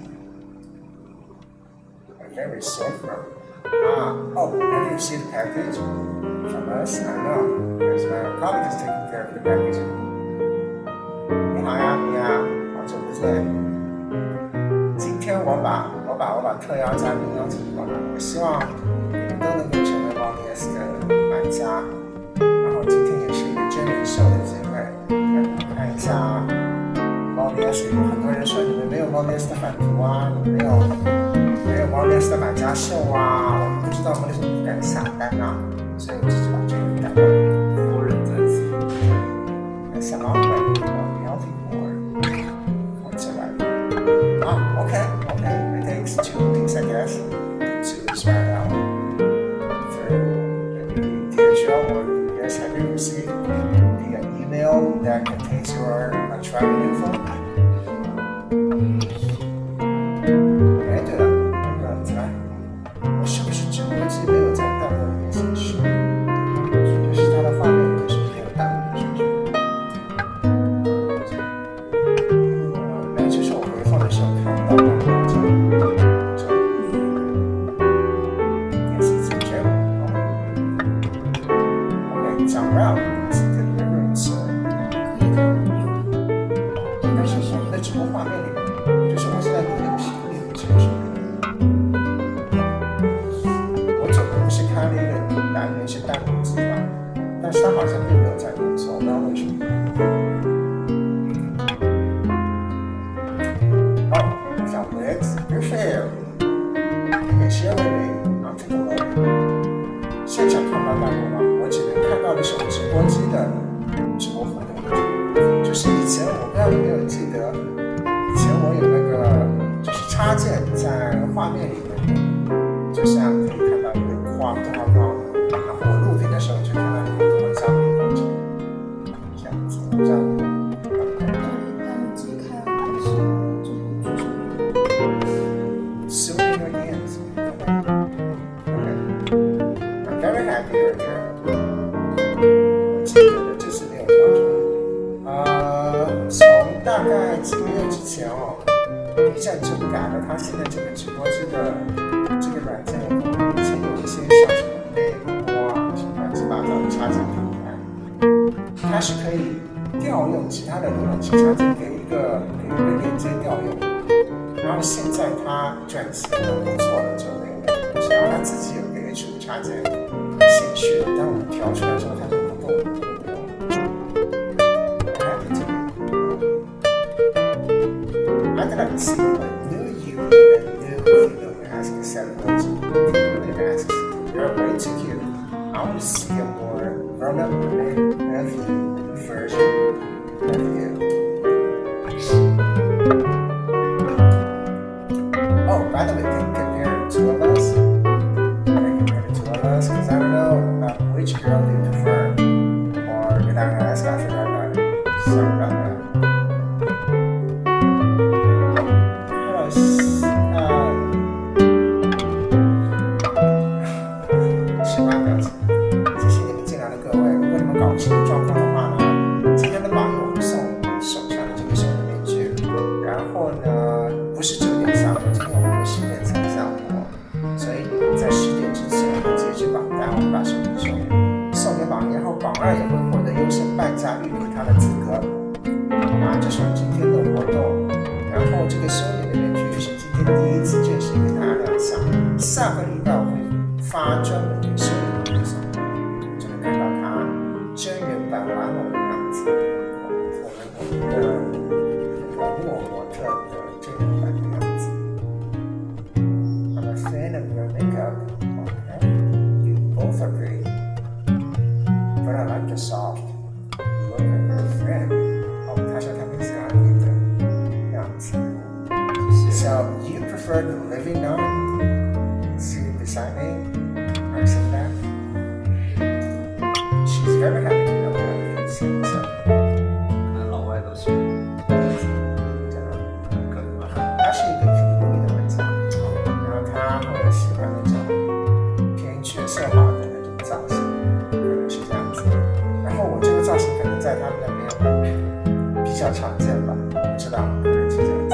S1: I'm very sore throat. Ah, oh, have you received the package from us? I know, because my colleague is taking care of the packaging. 你好呀，米娅，好久不见。今天我把我把我把特邀嘉宾邀请过来，我希望你们都能够成为 Wellness 的买家。然后今天也是一个真人秀的机会，让你们看一下 Wellness。有很多人说你们没有 Wellness 的版图啊，你们没有没有 Wellness 的买家秀啊，我们不知道我们为什么不敢下单啊，所以我就把这个带过来。
S3: 夫人在此。
S1: 想要买一个 healthy more. What's it right? Oh, okay, okay. It takes two weeks, I guess, to spread out through maybe D H L or U S. Have you received the email that contains your uh, tracking info? 哎，对了，那个子兰，我是不是直播机没有在弹幕里面显示？ route to deliver to
S2: 可以看有，应该是
S1: 我们的直播画面里面，就是我现在录的频率其实是我左边不是开了一个来源是弹幕机嘛，但是它好像并没有在工作，不知道为什么。哦，小梅子，就是也是因为啊，这个现场看到弹幕吗？我只能看到的是我直播机的直播活动，就是以前我不知道有没有记得，以前我有那个就是插件在画面里面，就像可以看到一个画多少多少，然后我录屏的时候就看到一个多少多少这样子，这样。
S2: 弹幕机开了还是就是就是
S1: Sooner your hands. Okay. I'm very happy you're here. 我记得这次没有调整。呃，从大概几个月之前哦 ，B 站就改了它现在这个直播机的这个软件的功能。以前有一些像什么微博啊，什么乱七八糟的插件平台，它是可以调用其他的浏览器插件给一个给一个链接调用。然后现在它转型的不错了，就没有那个东西，然后它自己有个 H 五插件显示，但我们调出来之后它就不动，不动。I'd like to see what new you in a new video mask set of those really masks. You're way too cute. I want to see a more grown-up version of you. Oh, by the way, can you compare the two of us? Can I compare the two of us? Because I don't know uh, which girl do you prefer. Or did I ask? I forgot about it. Sorry about that. Hello, uh, 十万表情，谢谢你们进来的各位。如果你们搞不清楚状况的话呢，今天的榜友会送手上的这个手的面具，然后呢，不是九点下播，今天我们会十点才下播，所以你们在十点之前会截止榜单，我们把手机送送给榜一，然后榜二也会获得优胜半价预给他的资格，好吗？这是我们今天的活动，然后这个修脸的面具也是今天第一次正式给大家亮相，下个礼拜我会发专门给修脸的小朋友，就能看到他真人版玩偶的样子，我们我们的那个木偶模特的真人版的样子。I'm a fan of your makeup. Okay, you both are pretty, but I like the soft look of your friend. 哦，他说他很喜欢你的样子。So you prefer the living nun sitting beside me, or sitting back? She's very happy to know that I can sing. So.
S3: 可能老外都喜欢。可能吧。
S1: 他是一个挺故意的玩家，然后他会喜欢那种偏角色化的那种造型，可能是这样子。然后我这个造型可能在他们那边比较常见吧，我不知道，可能是这样子。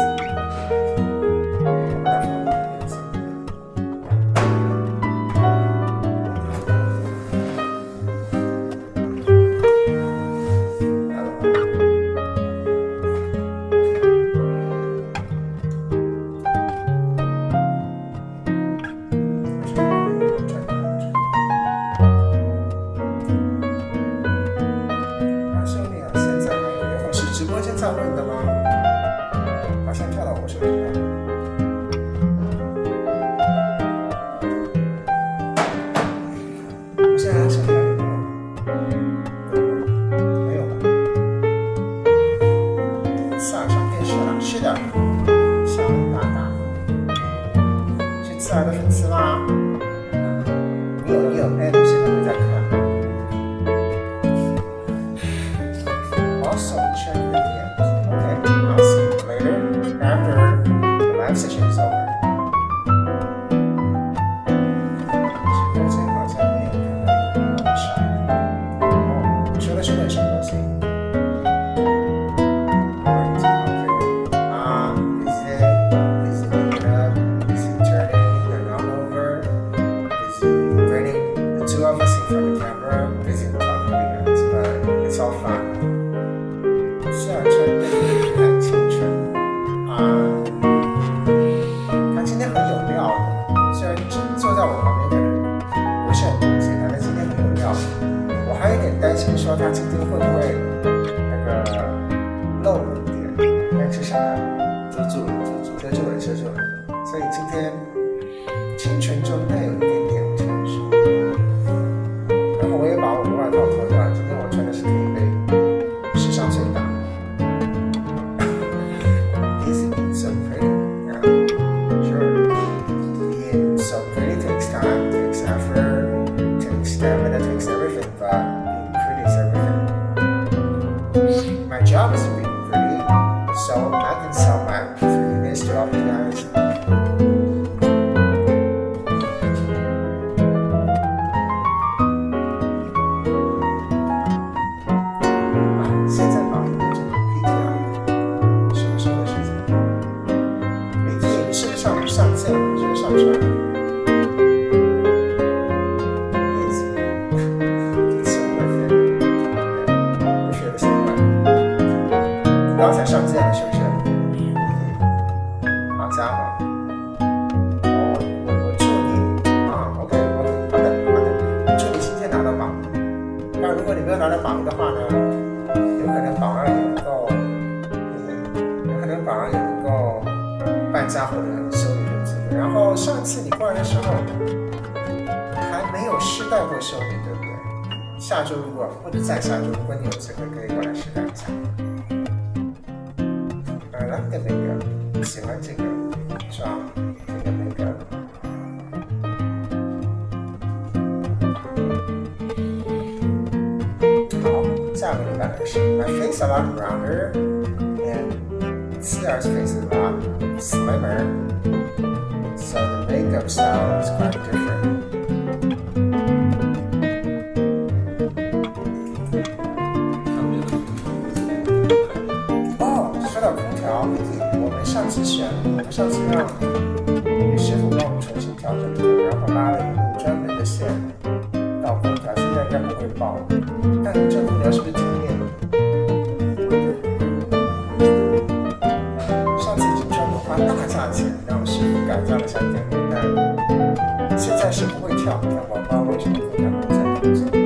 S1: 在问的吗？好像跳到我手机上。我现在手机上有没有？没有吧？次尔上电视了，是的，小大大，是次尔的粉丝吗？你有你有，哎，我现在会在看。Also check the D Ms. Okay, I'll see you later after the live session is over. 直播间好像没有看到一个人上。哦，你说的是问什么东西？啊 ，busy, busy making up, busy turning the knob over, busy bringing the two of us in front of the camera, busy talking to you guys. 早饭，虽然穿内衣很清纯啊，他今天很有料的，虽然坐在我旁边可能不是很明显，但他今天很有料。我还有点担心说他今天会不会那个漏了一点，但至少
S3: 遮住了，遮住了，
S1: 遮住了，遮住了。所以今天清纯中带有一点点成熟。然后我也把我的外套脱掉了，今天我穿的是 K 杯，史上最大。Easy being so pretty, yeah, sure. Being so pretty takes time, takes effort, takes stamina, takes everything, but being pretty is everything. My job is being pretty, so I can sell my prettiness to all you guys. 刚才上线了是不是？好家伙！我我我祝你啊 ，OK OK， 好的好的，祝你今天拿到榜。但如果你没有拿到榜一的话呢，有可能榜二也能够，嗯，有可能榜二也能够办家伙的收女的机会。然后上次你过来的时候还没有试戴过收女，对不对？下周如果或者再下周，如果你有机会可以过来试戴一下。I like the makeup， 喜欢这个是吧？这个 makeup。好，下个礼拜的是 My face a lot rounder and Ciara's face is a lot slimmer, so the makeup style is quite different. 我们上次选，我们上次让那个师傅帮我们重新调整了，然后拉了一路专门的线到空调，现在应该不会爆了。但这空调是不是停电了？上次已经专门花大价钱让师傅改造了下电路，但现在是不会跳，但我不知道为什么空调会在动作。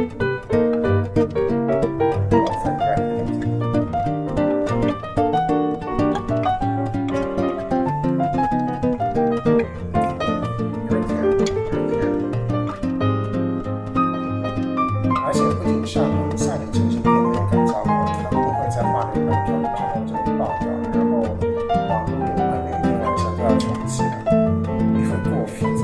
S1: 而且不仅上我们下面这个是电路也改造过，他们不会再花那个装之后就会爆掉，然后网络也会每天晚上都要重启，一会过负载。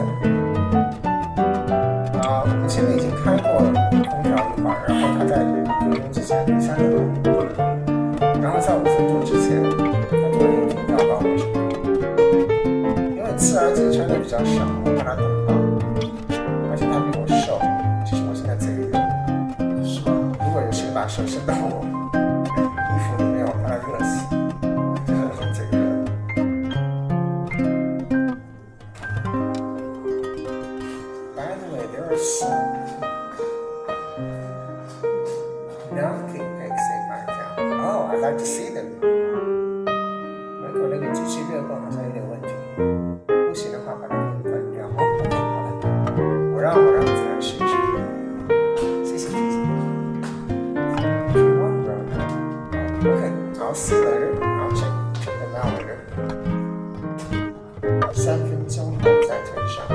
S1: 啊，我们前面已经开过空调一会儿，然后它在五分钟之前第三个钟，然后在五分钟之前，它突然又停掉，不知道为什么。因为次儿子穿的比较少，我把它等到，而且他比我瘦，其实我现在贼热。如果有谁把手伸到我衣服里面，我怕他热死，真的很贼热。By the way, there are some napkin pics in my account. Oh, I'd like to see them. 门口那个机器热泵好像有点问题，不行的话把它给关掉。哦 ，OK， 好的，我让我让自然试一试。谢谢谢谢。Okay, I'll see you later. I'll check check them out later. 三分钟后再推上。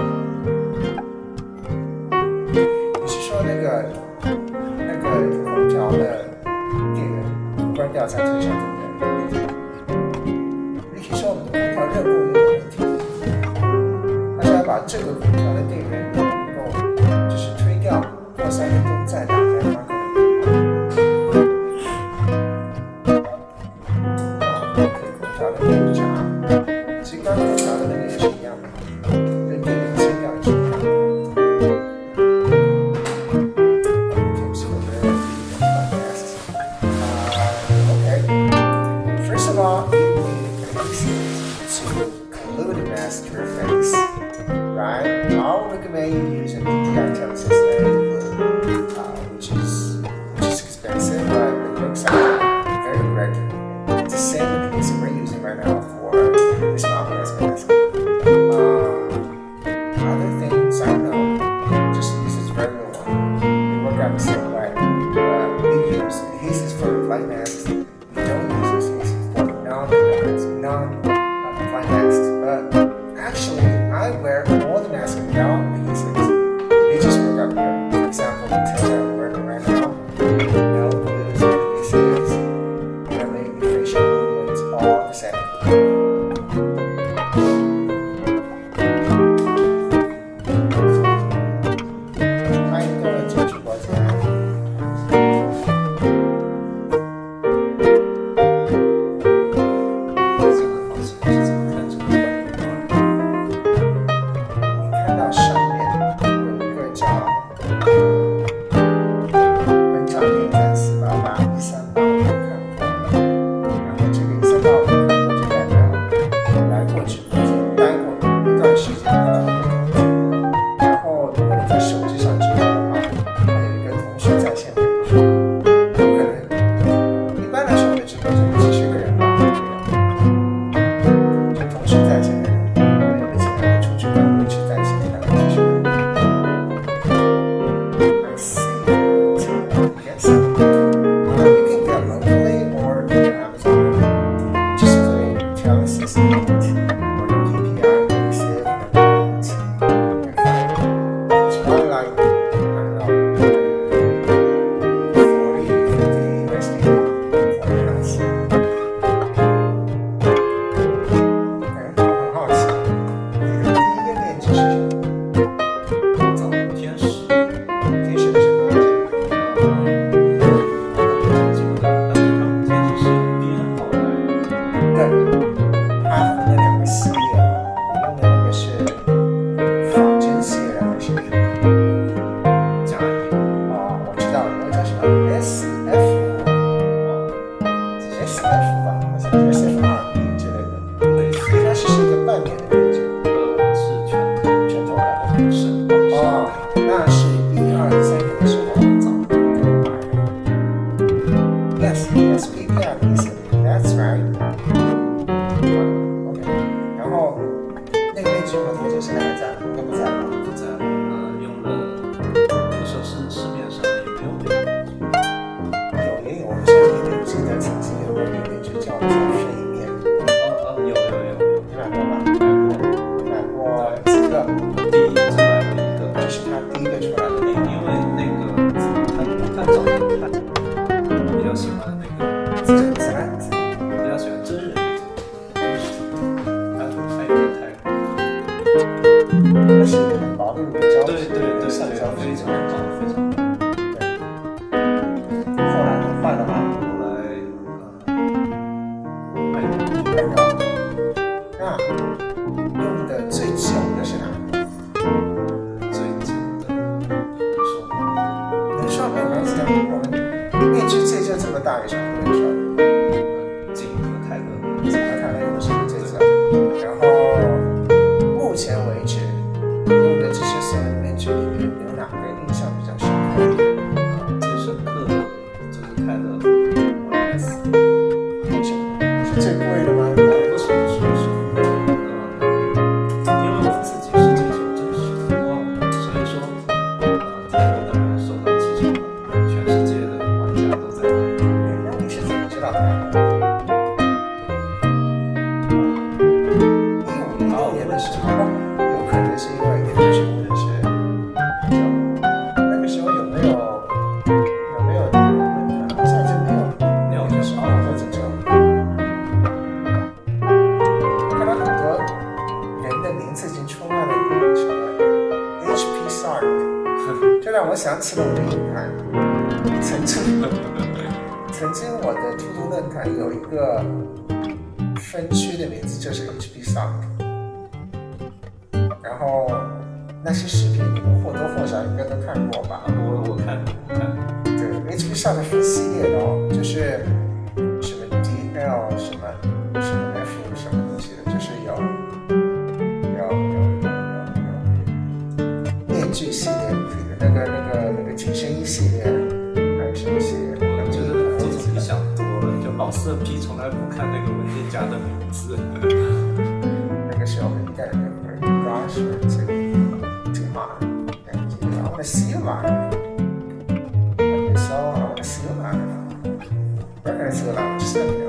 S1: 你是说那个那个空调的电源关掉再推上，对不对？你是说我们的空调热供有问题，还是要把这个空调的电源能够就是推掉，过三分钟再打开它？其实刚空调的那个也是一样的，跟电源切掉也是一样的。Okay. First of all, you need an excuse to glue the mask to your face, right? I'll recommend you use a D T I Texas glue, uh, which is which is expensive, but for flight masks, we don't use this for non-flight non-flight masks. But actually, I wear all the masks without pieces. They just work out here. For example, the tail that I'm wearing right now, no blues, no pieces, and the facial movements all the same.我想起了我的影坛，曾经，曾经我的兔兔论坛有一个分区的名字就是 H P Sock， 然后那些视频你们或多或少应该都看过吧？
S3: 我我看过，我看过。
S1: 对 ，H P Sock 分系列的哦，就是什么 D L 什么什么 F 什么东西的，就是有有有有有面具系列。那个、那个、那个紧身衣系列，还有什么系列？
S3: 我觉得这种你想多了，就老色批从来不看那个文件夹的名字。
S1: 那个时候很感人的 ，Gosh， 这个挺好的。I wanna see you live. I saw I wanna see you live. S 又来了，就是那个。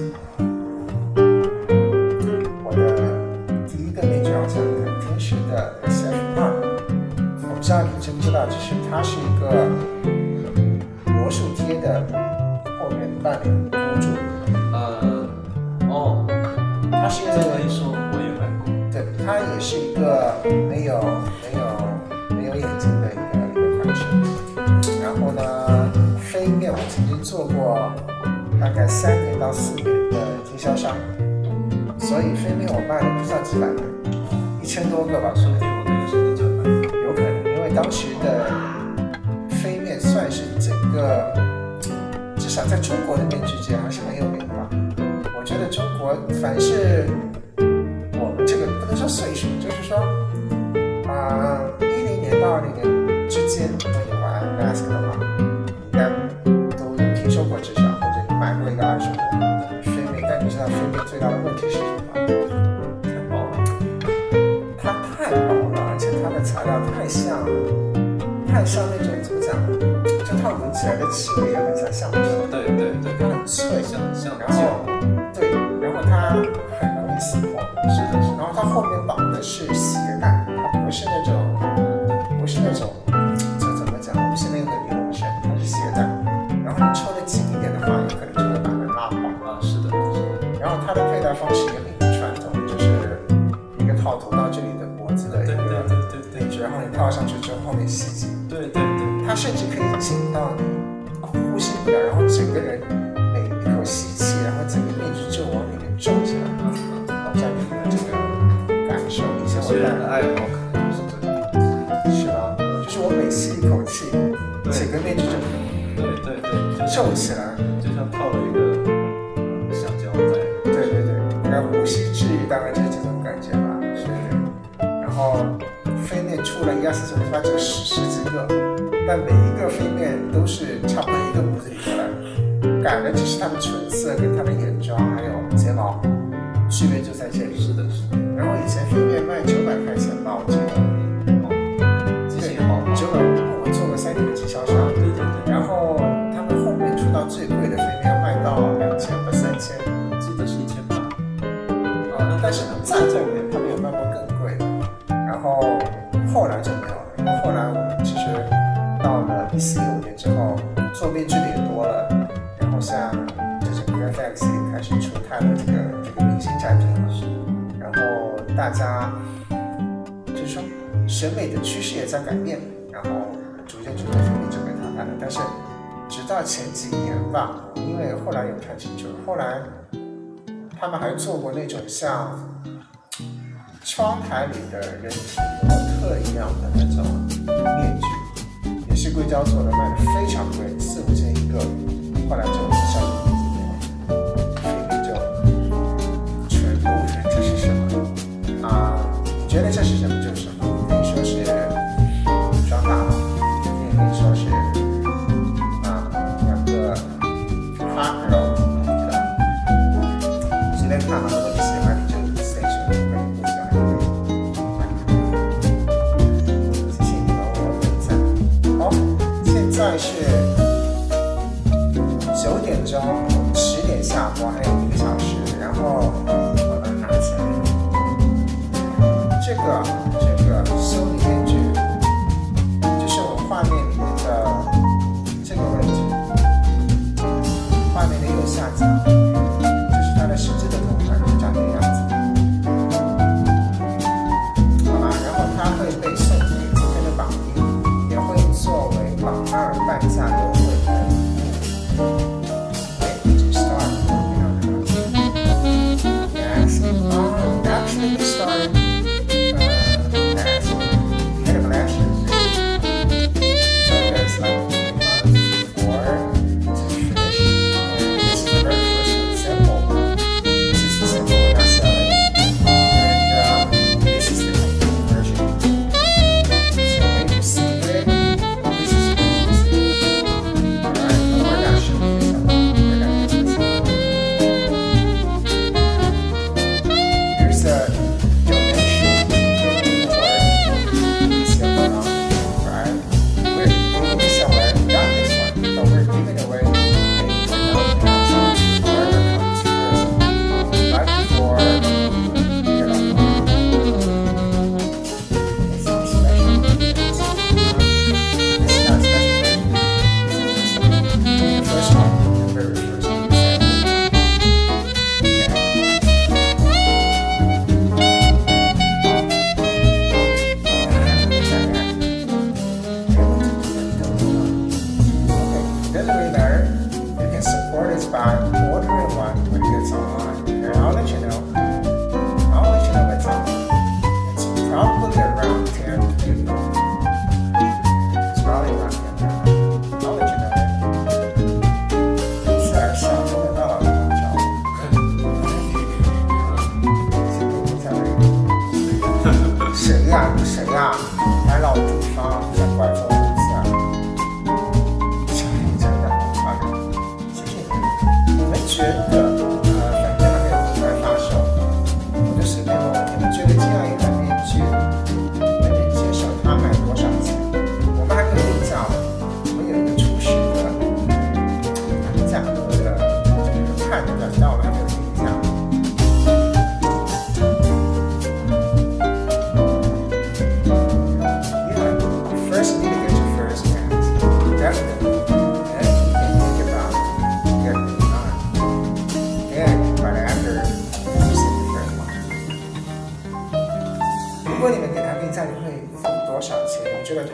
S1: 我的第一个面具好像很天使的 S F 二，我不知道你知不知道，就是它是一个魔术贴的后面扮演公主。
S3: 呃，哦，
S1: 它是一个
S3: 这么一说我也买过。
S1: 对，它也是一个没有没有没有眼睛的一个一个款式。然后呢，飞面我曾经做过大概三年到四年的经销商，所以飞面我卖了不知道几百个，一千多个吧。
S3: 说不定我那个时候就买。
S1: 有可能，因为当时的飞面算是整个，至少在中国的面具界还是很有名的吧。我觉得中国凡是我们这个不能说岁数，就是说啊，一零年到二零年之间，如果你玩 mask 的话，应该都有听说过至少，或者你买过一个二手的飞面。但你知道飞面最大的问题是什么？
S3: 太薄了。
S1: 它太薄了，而且它的材料太像，太像那种怎么讲？就它闻起来的气味也很像橡皮。
S3: 对对对，
S1: 它很脆，
S3: 像像
S1: 然后对，然后它很容易撕破。
S3: 是的，是的。
S1: 然后它后面绑的是鞋带，它不是那种，不是那种，这怎么讲？不是那个尼龙绳，它是鞋带。然后你抽的紧一点的话，有可能就会把它拉爆。
S3: 啊，是的，是的。
S1: 然后它的佩戴方式也很传统，就是一个套头到这里的脖子的一个面具，然后你套上去之后后面吸紧。
S3: 对对对。
S1: 它甚至可以紧到你呼吸不了，然后整个人每一口吸气，然后整个面具就往里面皱起来。好像你的这个感受，以前我戴
S3: 的爱好可能就是这个。
S1: 是吗？就是我每吸一口气，整个面具就
S3: 对对对，
S1: 皱起来，
S3: 就像套了一个呃橡胶带。
S1: 对对对，然后呼吸治愈大概就是这种感觉吧。是对。然后飞面出了一二三四五六七八九十十几个。但每一个飞面都是差不多一个模子里出来的，改的只是它的唇色跟它的眼妆还有睫毛，区别就在这里。
S3: 是的，是的。
S1: 然后以前飞面卖九百块钱吧，我记得。
S3: 哦，机器好。
S1: 九百，我做过三年的经销商。
S3: 对对对。
S1: 然后他们后面出到最贵的飞面要卖到两千和三千，
S3: 记得是一千八。
S1: 啊，但是再后面他们有卖过更贵的，然后后来就没有了，因为后来我们其实。到了一四一五年之后，做面具的也多了，然后像这整个 F X 也开始出它的这个这个明星产品了，然后大家就是说审美的趋势也在改变，然后逐渐逐渐飞面就被淘汰了。但是直到前几年吧，因为后来也不太清楚，后来他们还做过那种像窗台里的人体模特一样的那种面具。是硅胶做的，卖的非常贵，四五千一个，后来就销售不怎么样，飞面就全部人这是什么啊？你觉得这是什么就是什么？可以说是装大佬，你也可以说是啊两个 hot girl， 知道？随便看嘛，如果你喜欢你就 stay 住，如果你不喜欢你可以。现在是九点钟，十点下播，还有一个小时。然后我们拿起来这个这个修理面具，就是我画面里面的这个位置，画面的右下角，这是它的实际的头款，长这个样子，好吧？然后它会被送给今天的绑定，也会作为绑二半价优惠的礼物。哎，这 Star 非常的高兴。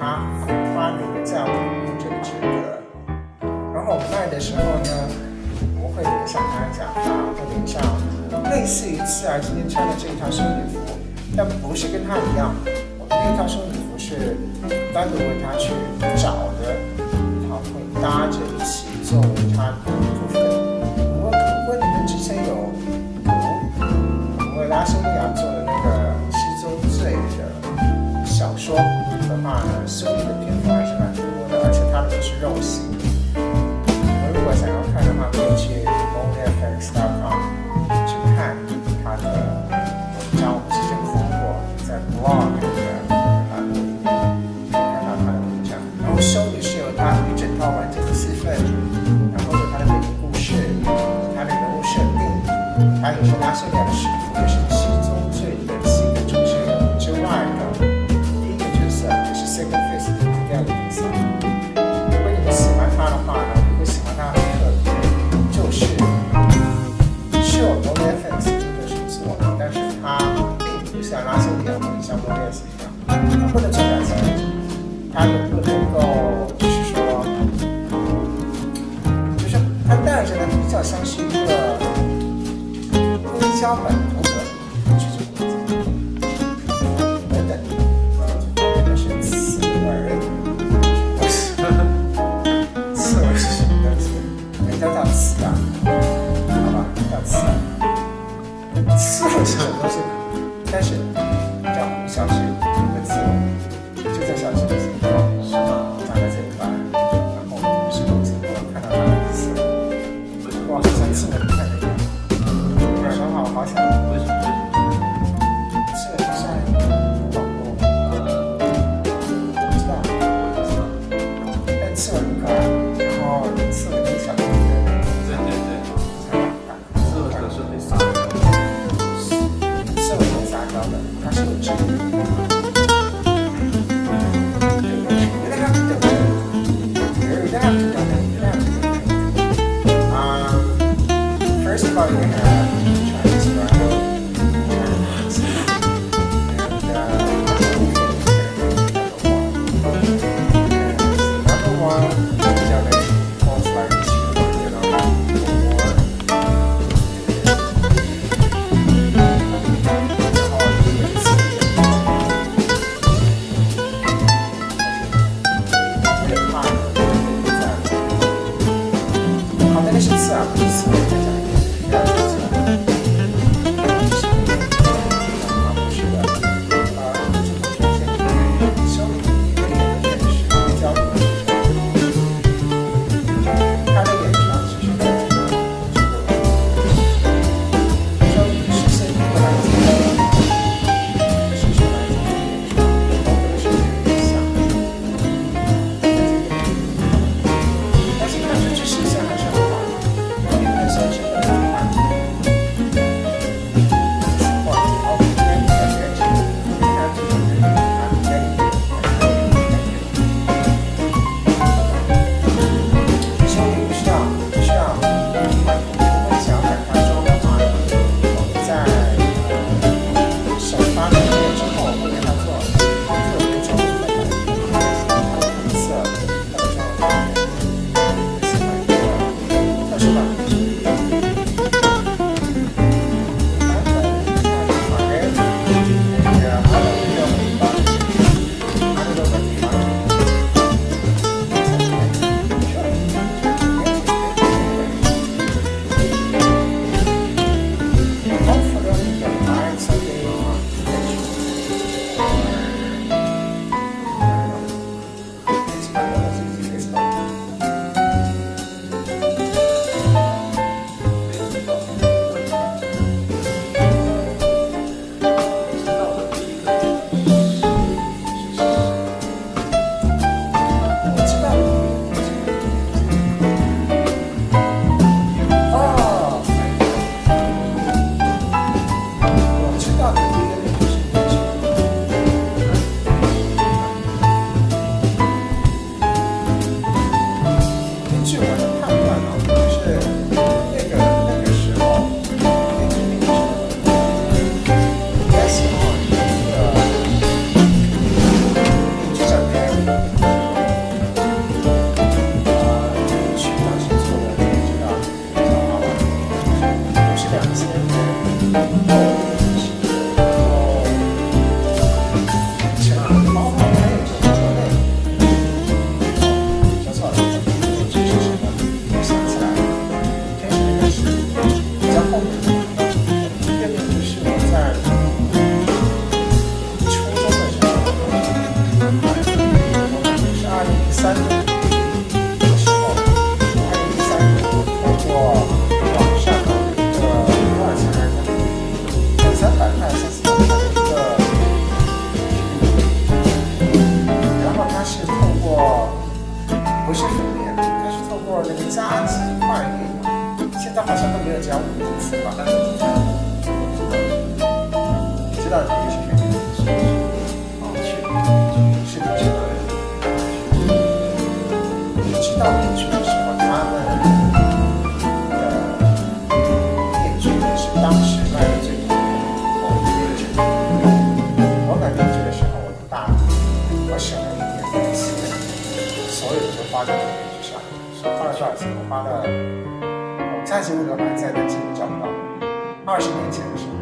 S1: 他发明了这样用这个职责。然后我们卖的时候呢，我们会联想他的假发，会联想类似于次儿今天穿的这一套生理服，但不是跟他一样。我们那一套生理服是单独为他去找的，他会搭着一起作为他的一部分。如果如果你们之前有读我为拉斯维亚做的那个失踪罪的小说的话呢，修理的篇幅还是蛮多的，而且它的都是肉刑。你们如果想要看的话，可以去 movie f x dot com 去看它的文章。我们之前放过在 blog 的栏目里面看到它的文章。然后修理是由它一整套完整的四份，然后有它的背景故事，它的人物设定，它也是拉斯维亚的使徒，也是七宗罪的七个主持人之外的第一个角色，也是 second face 的第二个角色。如果你们喜欢他的话呢，如果喜欢他很特别，就是是有 Molly F X 这个是做的，但是他并不像拉斯维亚或者像 Molly S 一样，他不能做改造，他也不能够就是说，就是他带着的比较像是一个硅胶本图格去做改造，等等，那是刺猬，不是，刺猬是什么东西？人家叫刺啊，好吧，叫刺。刺猬是什么东西？但是叫我们小区有个刺猬，就在小区的前方，是吧？长在这一块，然后是楼层，我看到它的刺，哇，像刺猬不太一样。不是很好，好想。
S3: 为什么？
S1: 刺猬不算网络，我不知道，
S3: 我不知道。
S1: 但刺猬很可爱，然后刺猬跟小熊的，
S3: 对对对，刺猬可是会撒娇。
S1: 刺猬很撒娇的，它是有智力的。First of all, you have Chinese rival, Chinese, and uh, number one, generation most likely to get on war. How many should serve this? 啊， 好像都没有讲五个词吧？
S3: 但是你看，
S1: 你知道这个是谁？
S3: 是哦，去
S1: 是你知道的。你知道编剧的时候，他们的编剧也是当时卖的最多的编剧。我买编剧的时候，我大我省了一点利息，所有的就花在这个编剧上。花了多少钱？我花了，我加起物流还在的几乎找不到。二十年前的时候，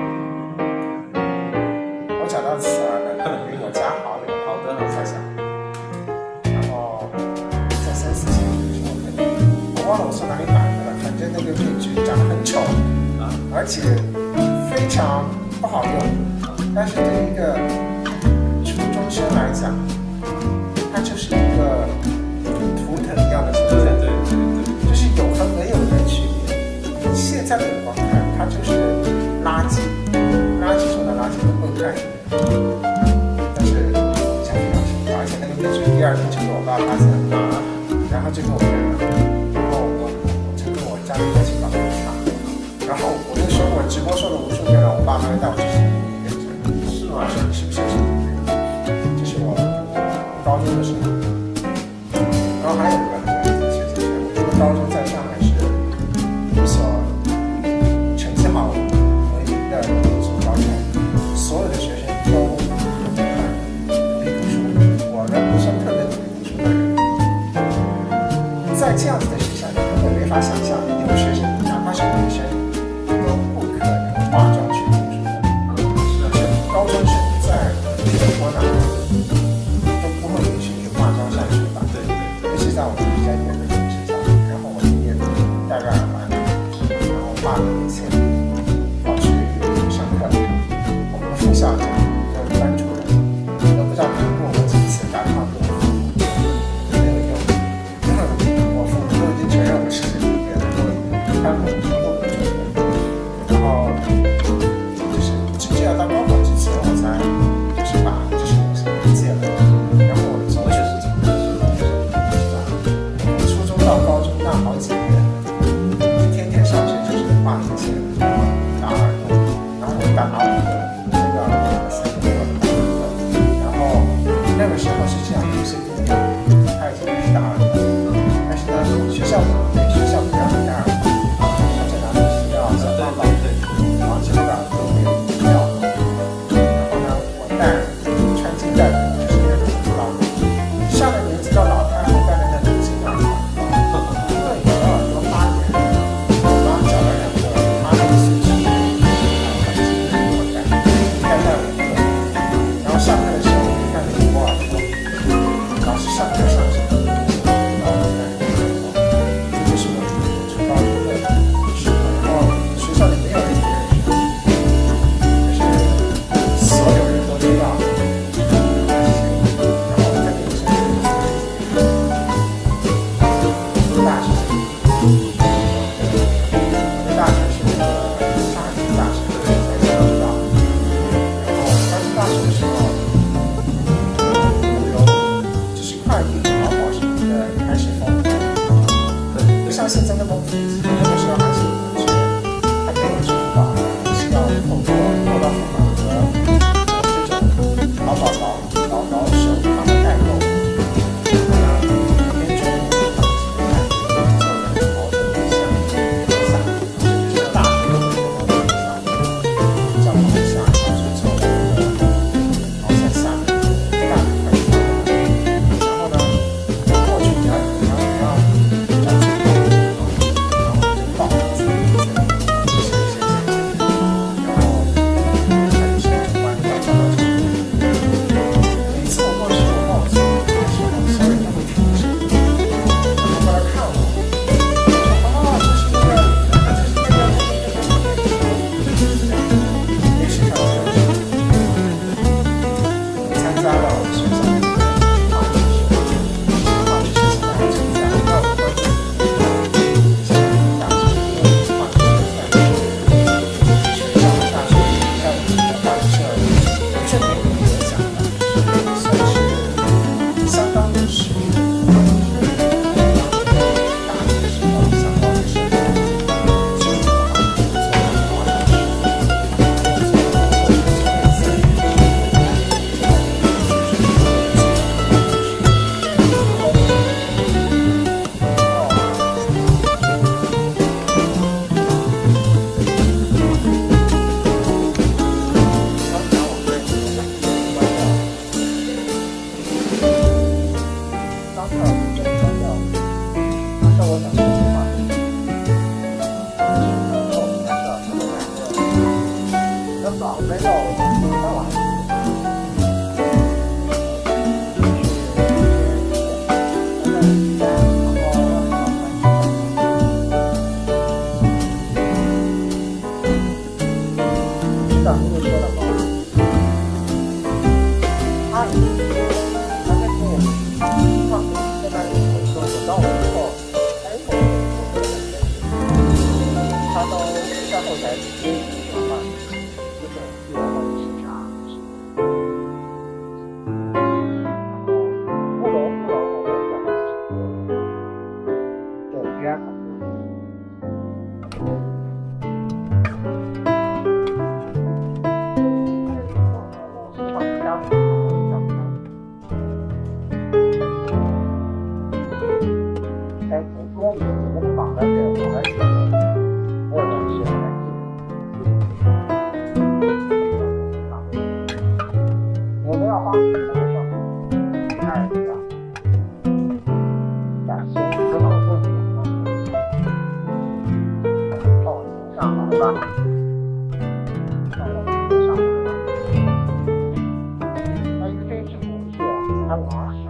S1: 我找到词儿了，比我家好有好多人猜想。然后在三四千的时候，我忘了我从哪里买的了，反正那个编剧长得很丑啊，而且非常不好用。但是对于一个初中生来讲，它就是一个图腾一样的存在。
S3: 对对对对，
S1: 就是有和没有的区别。现在的眼光看，它就是垃圾，垃圾中的垃圾都会看一眼。但是印象非常深刻，而且那个编剧第二天就给我爸发现了，然后就跟我认了，然后我我就跟我家里关系搞得很差，然后我就说我直播说了无数遍了，我爸妈带我去视频认证，是吗？说你是不是视频？这是我高中的时候，然后还有一个很有意思的事情是，我这个高中在上海是一所成绩好闻名的一所高中，所有的学生都很努力读书，我呢不算特别努力读书的人。在这样子的学校，你根本没法想象有学生，哪怕是女生，都不可能化妆去读书的。是高中生在全国哪都不会允许你化妆上学吧？
S3: 对对，
S1: 尤其在我们比较远的这个学校，然后我一年戴个耳环，然后画个眼线，跑去上课。我们的副校长跟班主任都不知道看过我几次，打电话给我父母，没有用。我父母都已经承认我是神经病了，都看过什么都不准的。然后就是直接要到高考之前，我才就是把这些东西给戒了。然后我从
S3: 我也是这么
S1: 我初中到高中那好几年，天天上学就是画眼线、打耳洞，然后我打五个，这个打了三个，我打五个。然后那个时候是这样，有些姑娘她已经可以打耳洞，但是呢，学校不对，学校不让你戴耳环，而且拿着塑料小棒棒，防止把耳朵给掉。然后呢，我戴穿金戴银，就是那种很棒。上了年纪到老，他还戴着那种金耳环，因为有的耳朵发炎，我妈找了两个妈妈的学生，很金的给我戴，一戴戴五个。然后上课的时候，我就看着我耳朵，老师上课上什么，然后我戴着耳朵，这就是我初高中的时候。然后学校里没有人别人说，就是所有人都知道。然后在那个时候，大学，我的大学是那个上海大学，大家都知道。然后刚进大学的时候，物流就是快递、淘宝什么的开始疯狂，对，不像现在那么普及。那个时候还是有人去，还没有支付宝，是要透过货到付款和这种淘宝老老老手他们代购。然后呢，编剧他们是看做人好的对象，下就是大学的那种对象，叫往下，然后就做了一个好像下面大的快递。然后呢，过去你要你要你要找主播，然后就报名。 来直接去转换这种自然或者是啥。不懂不懂，我们讲的是对边的。哎，你说你怎么绑的这个，我还是我也是还记得。我们要帮你们上，看一下，感谢很好做的，哦，上好吧。上好了。那一个这是不是还玩儿？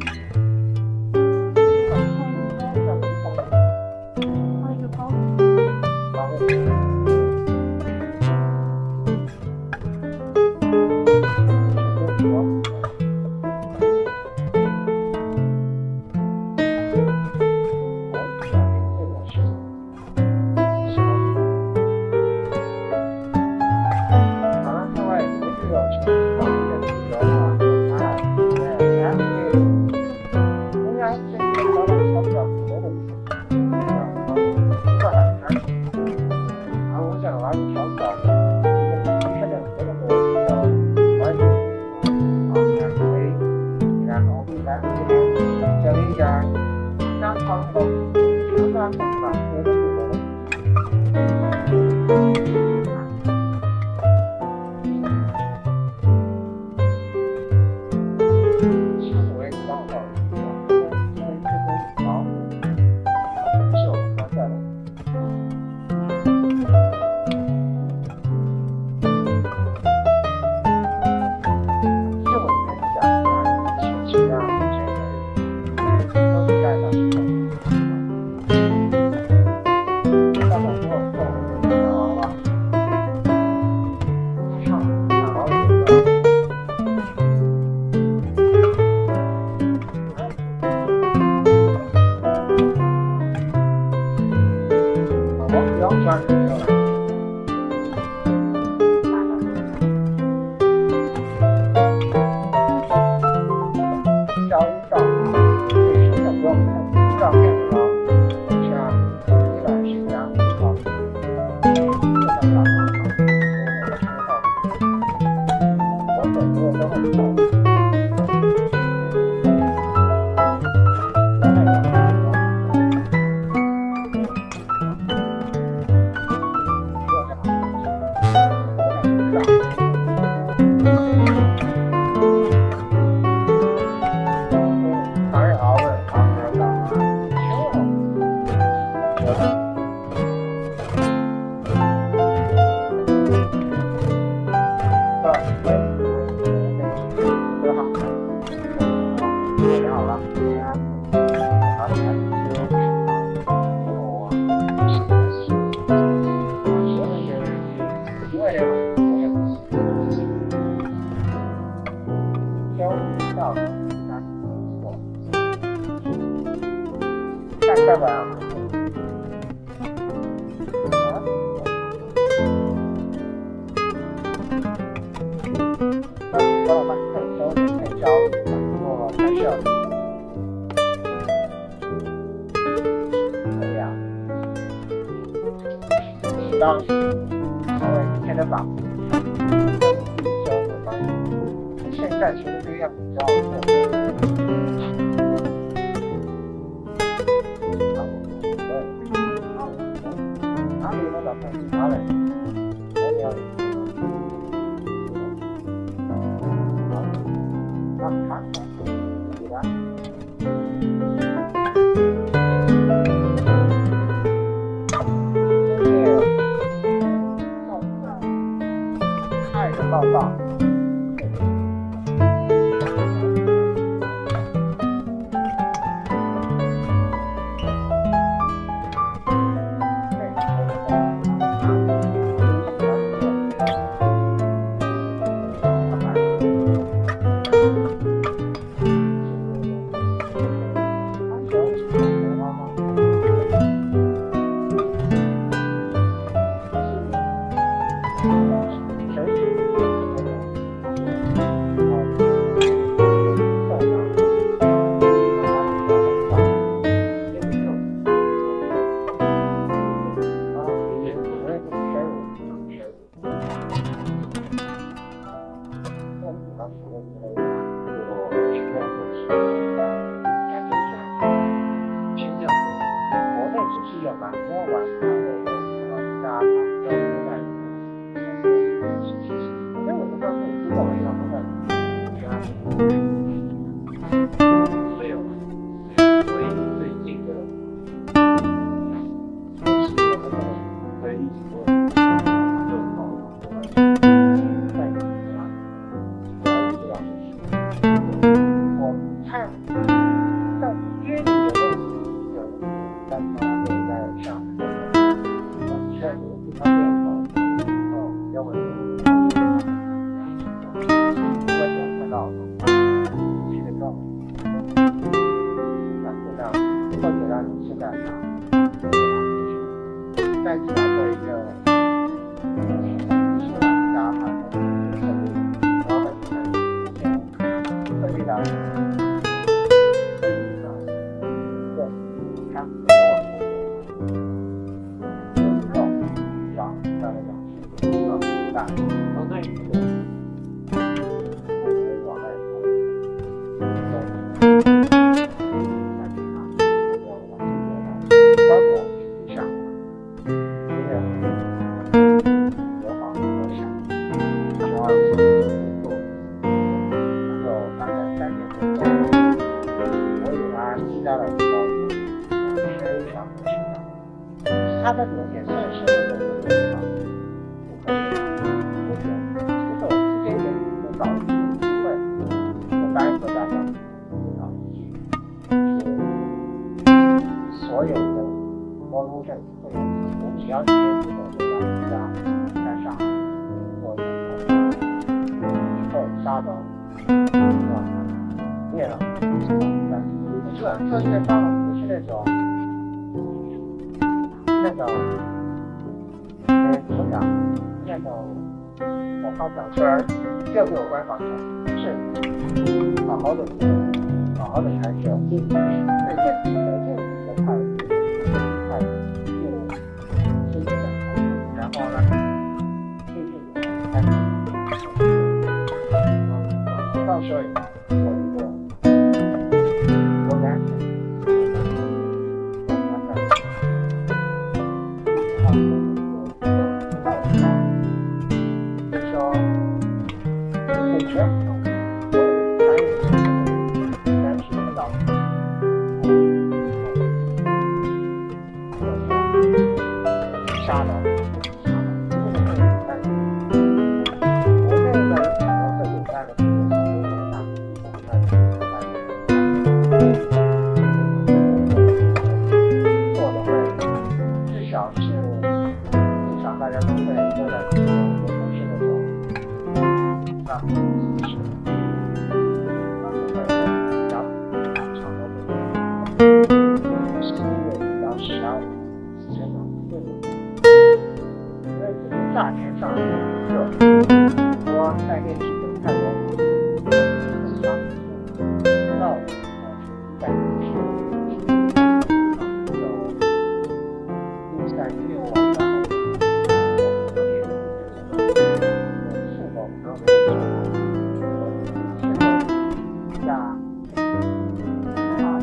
S1: 当时因为以前的把握，教的方式，现在其实这样比较哪里能找到哪里？我要那看看，自然。报告。 蛮多玩它的呃加它的在反正我不知道是知道了以后在加没有所以最近的是我们的可以说就好了我们在我看在街里的问题有但他会在上确实非常变化哦要问我想看到这个照感受到或者让你现在再次来做一个是玩家他的设定然后很特别的他的点也算是那种不可以的，我觉得其实我之前也有找一些机会，我答应和大家啊，所有的摩托证会有，我只要接触的这个家在上海或者或者沙洲，是吧？灭了，不是说这个沙洲不是那种。那种，呃，怎么讲？那种，我好讲出来，这个有关方面是好好的，好好的开车，对这这这这个态度，态度，就真的，然后呢，对这个开车，到时候也做一个有感。夏天上热，说在练习的太多，到在是有第三天晚上，是否能够下发的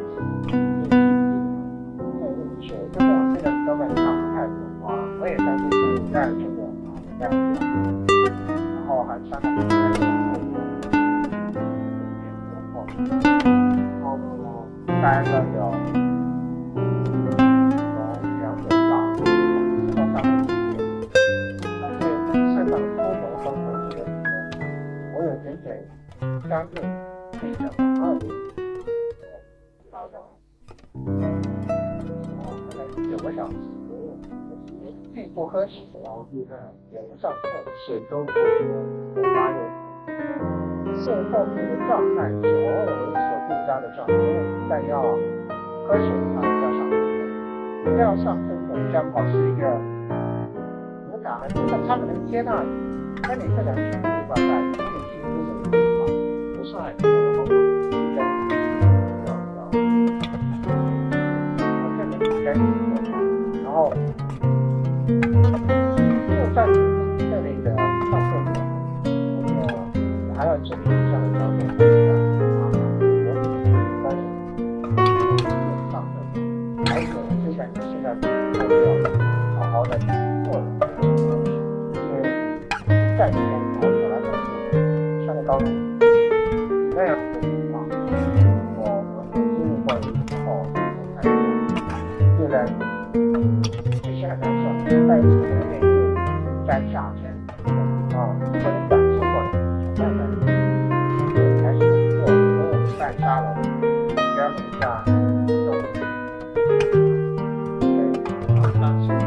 S1: 是这种这个根本上不太文化，我也相信。在这个啊，然后还上海这边然后三个有从两点到到上面几点，但是现场出门风格这个里面，我有整整将近可以讲二零到的，然后可能九个小时。既不合适，然后就是也不上课，是周五的八月。最后这个状态，所有人所定下的状态，但要科学上要上课，不要上课的将保持一个怎么讲呢？就是他们能接纳你，那你这两天你把在他们心中的地方，不是很多的后果，真要要，我这个真然后。就算这里的上课过程，我觉得还要整理一下的条件啊，有但是上课还可能就感觉现在。 还是要好好的做的。因为在以前我本来就是上了高中那样的情况，我我经历过以后，我才虽然这些很难受，但是我愿意在夏天啊，或者感受过的慢慢还是做做半沙了，这样一下都对，当时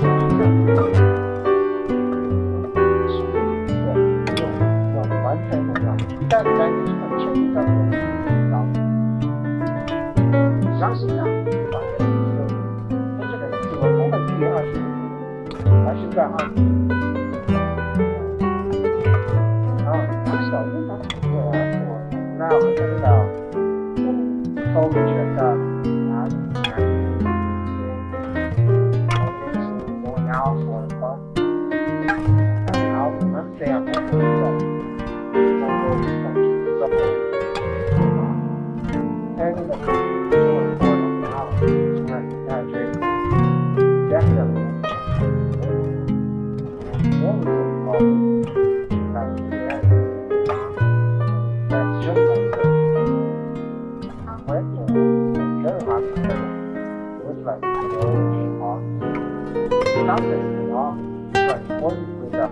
S1: 完全不一样，但但是很确定的，当时想，那这个这个我们毕业二十年，还是在二十年，然后当时我们当时我我那我真的都觉得啊，我就是我要说的，然后我们这样的工作。哎，那个，我我能拿了，那那就这样的，我们就搞，那也，那真的是，我也觉得，真的是，我是来有好，当时啊，对，我是觉得，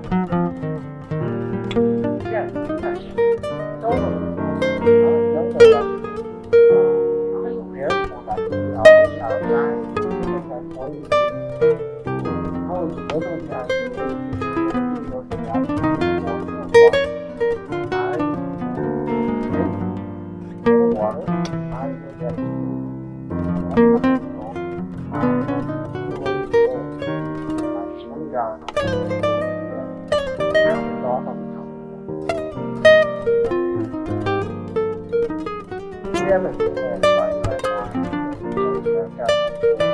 S1: 这但是，都能。啊，真的呀！啊，别人说的，然后小三，现在可以，然后觉得呢，有什么我我还我还有点，我可能啊，因为我啊，成长，没有多少。这样的经验传出来呢，就是这样的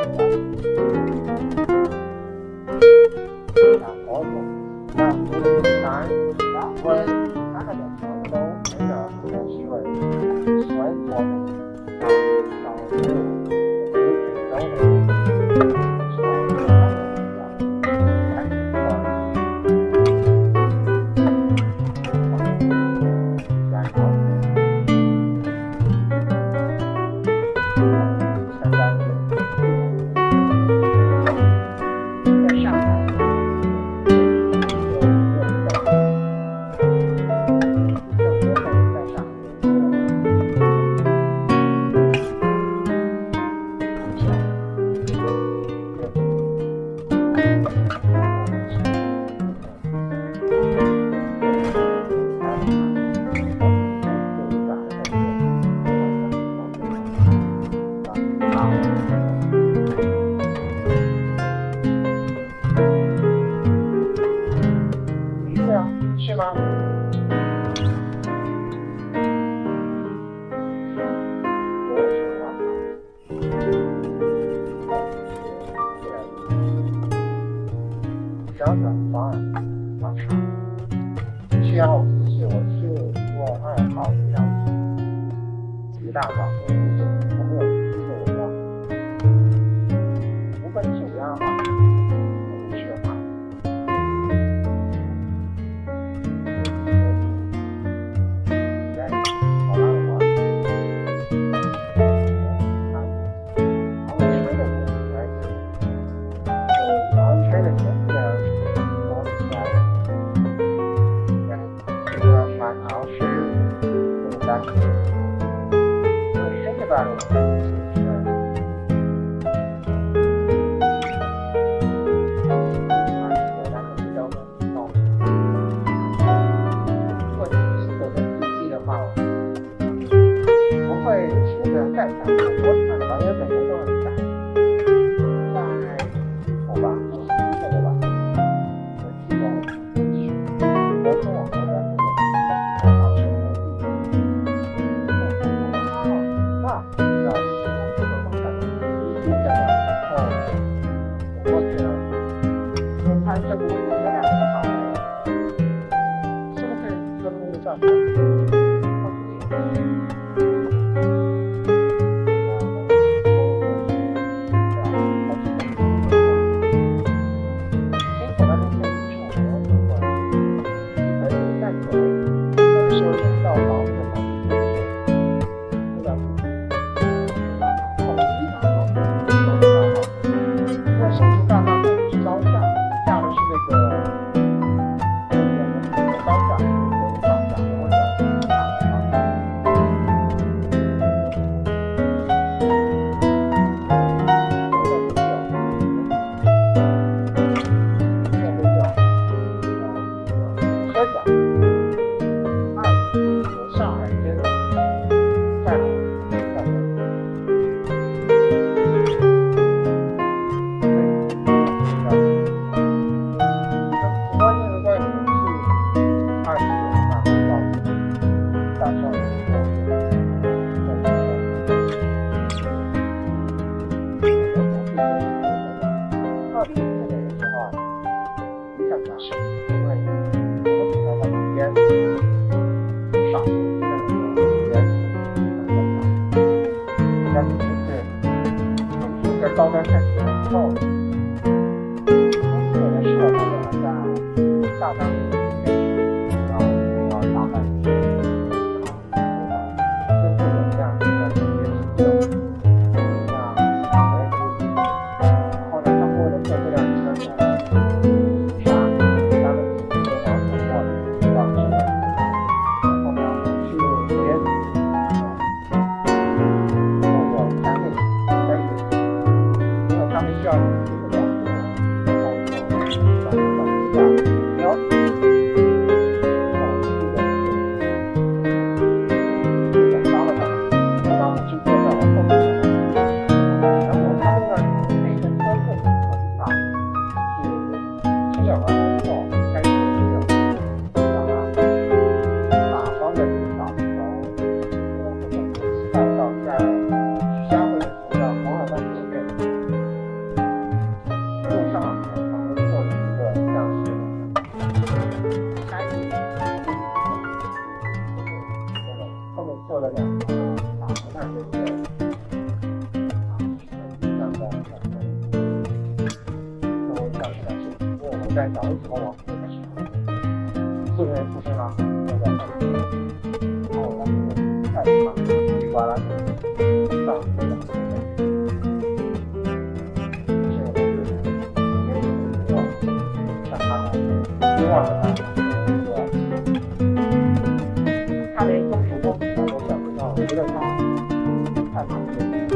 S1: 啊，我懂啊，当然，啊，我那个时候都真的很喜欢，喜欢做的啊，然后就就就都能说他们比较爱做，然后。是吗？小转方案马上需要是我是做爱好这样子极大化和一种朋友自我无分质量化我们学化看起来是因为我们平台的空间少，现在的空间是很大，但是就是从这个高端开始之后，公司也是我们在下单要要大概是就是有这样一个特别成就。做了两个打不断的一个啊，这样的两个作为这样的事情，因为我们在找为什么网红的时候，四个人出生了，那个然后我们在场举完了上这个是我们是也是要向他们希望的他他连中途都我觉得他太常见了，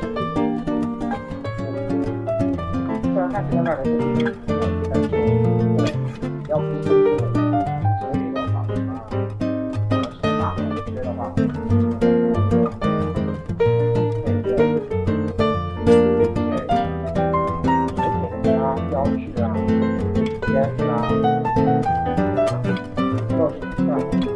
S1: 虽然他是个烂人，但是要不是因为哲理的话，啊，是大同学的话，那个水平啊、标志啊、颜色啊，都是这样的。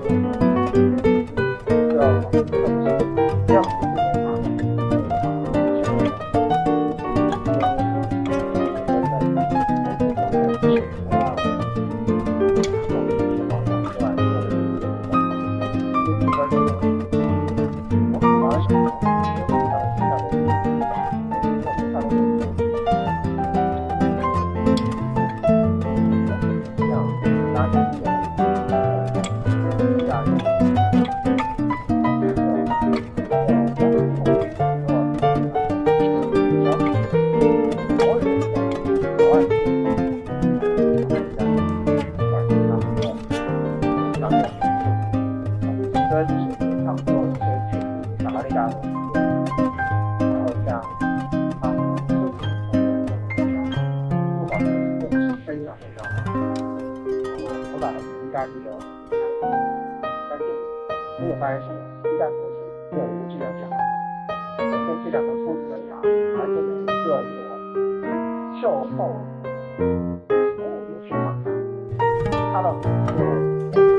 S1: 没有发现什么，一旦投资，业务质量是好的，本身质量和出质的差，而且每一个有售后服务有市场上，它的服务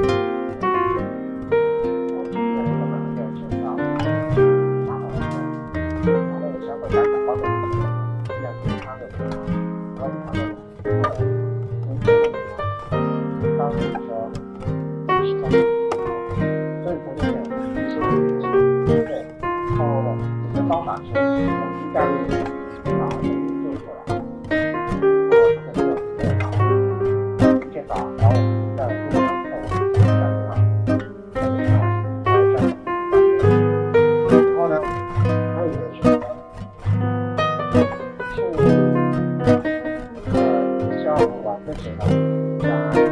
S1: 我基本上没有知道，然后然后有时候会感到包括质量健康的地方，然后它的呃服务当时说市场。所以说这个是是对超的这些方法是从概率啊做出来，我这个这个好，见到然后在路上后这样啊，这个好，这样，然后呢，还有一个是是呃像玩的时候，像。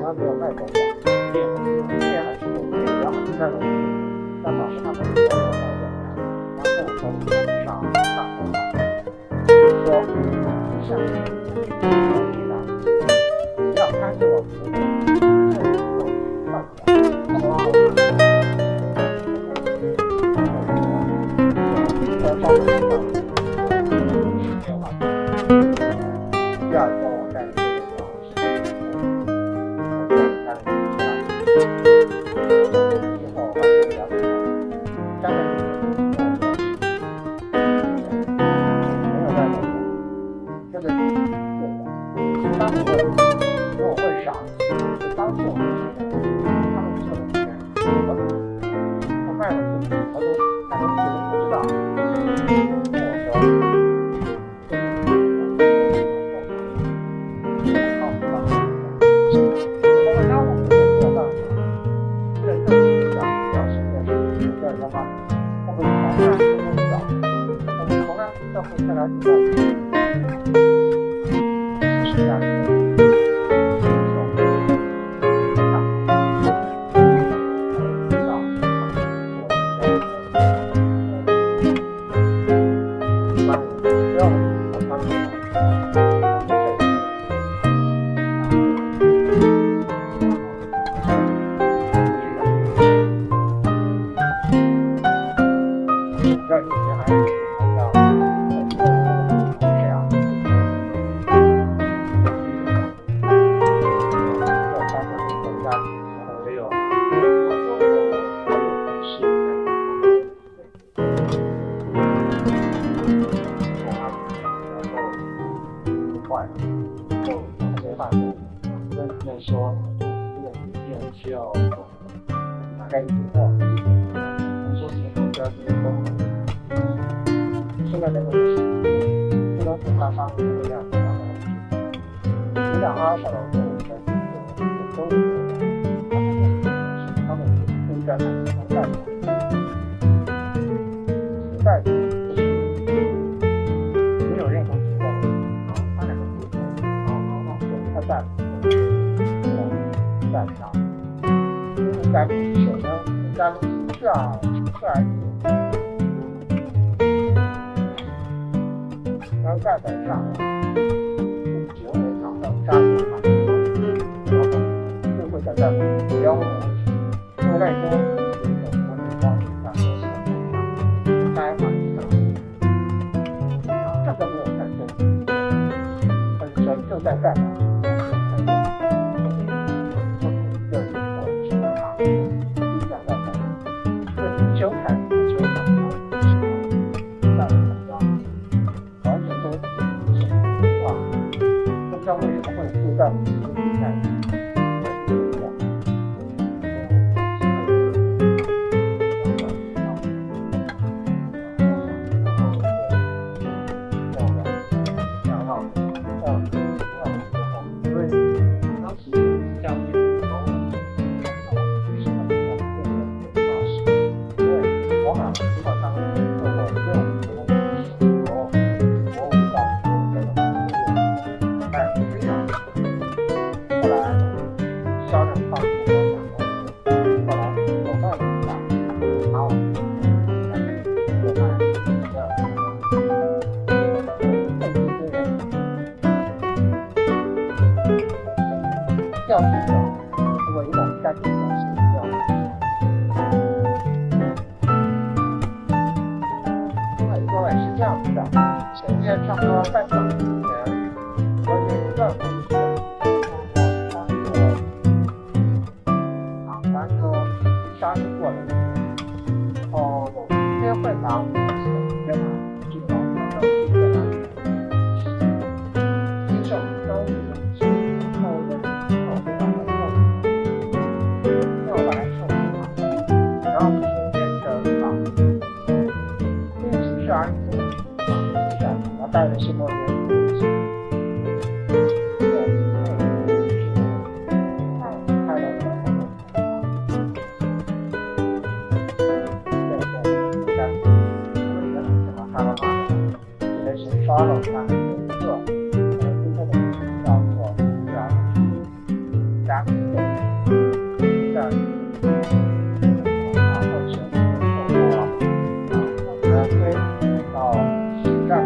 S1: 他没有卖狗粮，也也还是有也也很在东西，但导致他们没有卖狗粮，然后从上大头嘛，说像你呢，只要看着我们，这就放下，好不好？在上面上。第二个我在这个地方是我在干了以后还是了解到家人没有在动这个当时如果会傻当时我们他们说的是我卖了自己我都他们自己都不知道跟我说说这个影片需要大概一句话，说清楚这是都现在这个是这个是他发的这个样子的问题，你俩二十楼的人都有他们都在那里在在就是没有任何机会啊，他两个不同啊啊啊，他在。在上，在手呢，在这儿这儿，然后再在上，九点上到三点半，然后就会在这不要问我问题，因为那时候有一种我得帮你干这些，大家看一下，这个没有产生，本身就在干嘛？修改修改大的文章，完全都是哇！不知道为什么会就在我们这个比赛里调度的维稳在这个是要因为各位是这样子的，前面差不多半小时之前，我有一段故事，通过三个啊三个杀人过的，哦，今天会拿我们的天哪，这个要去越南，接受高度的接受的。带着新莫言，新在啊或者透过啊我们推到实战，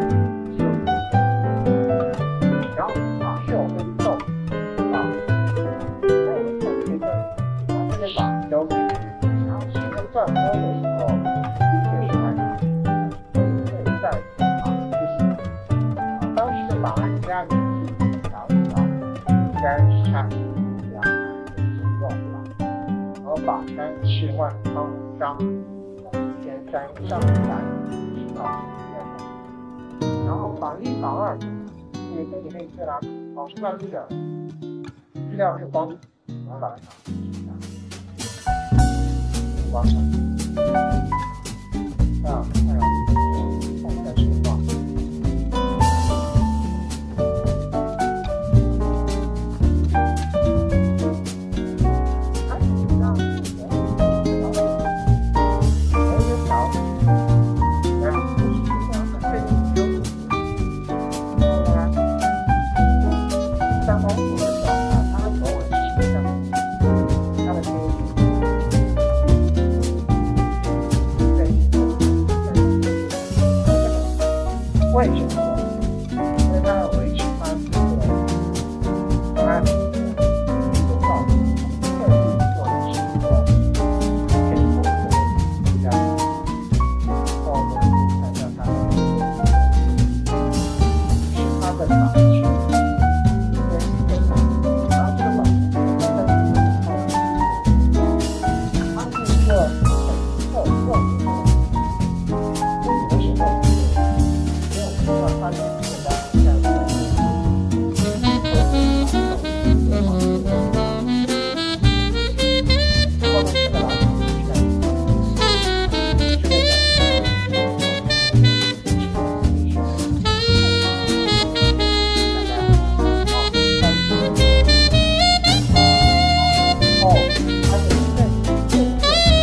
S1: 然后啊秀跟奏啊，还有奏这个把这个把交给，然后其实转播的时候，一定还会在啊就是啊当时把人家的调一调，应该是差不多两个左右吧，然后把三七万方张前三上三到然后把一把二也跟你那次啦，老师办这个资料是光，然后把它光成啊，太阳放在水光。为什么？因为它要维持它这个它的构造特定做的是一个可以丰富的这样，然后我们看到它的是它的法区，跟这个然后这个法区它的它是一个很特色的。它是现在这样的，后面这个老师是这样，这个哦，它是在这个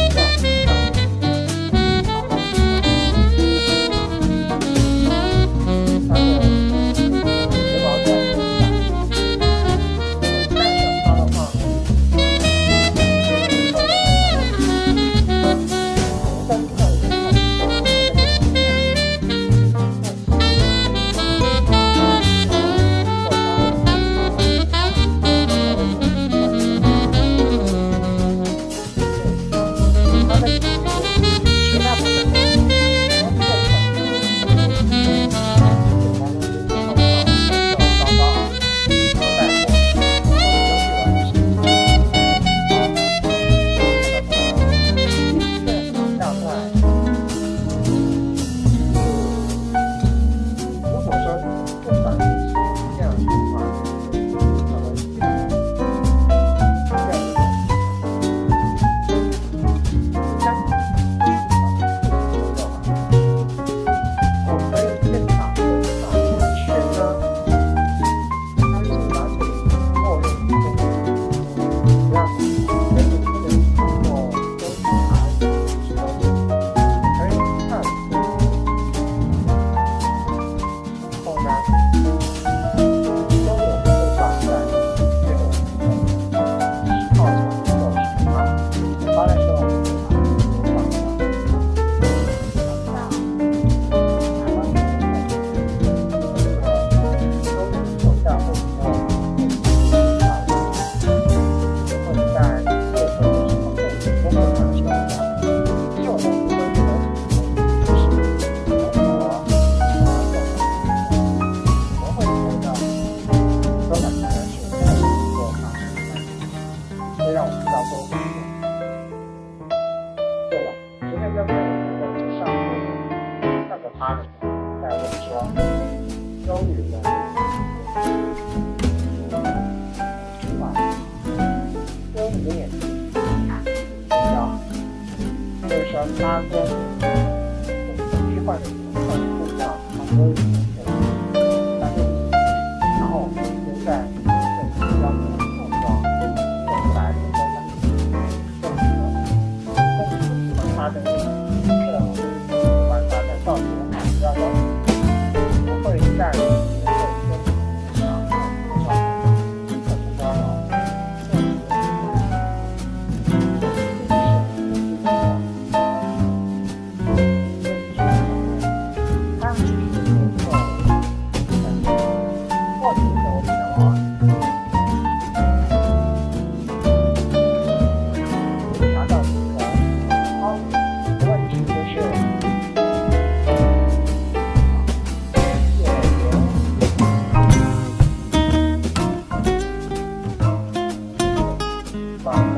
S1: 它跟虚幻的不一样，它都是三个意思，然后现在这个标准碰撞做出来的都是正的，公司喜欢它的这个喜欢它的造型比较高，不会在一个跟市场上非常可成交了，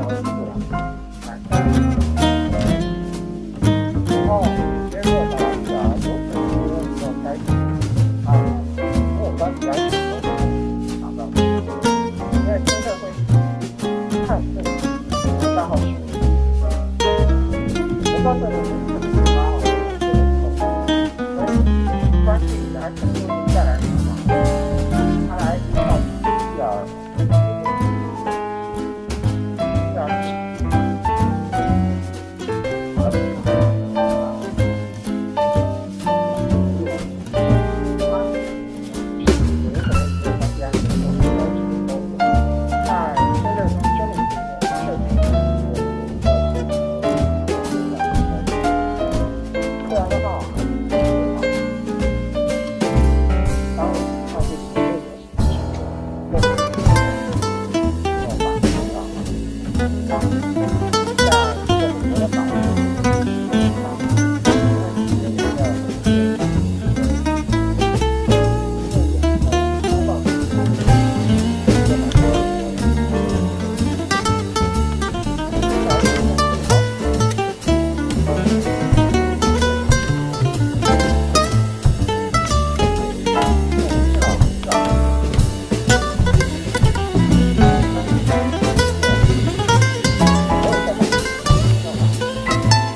S1: 我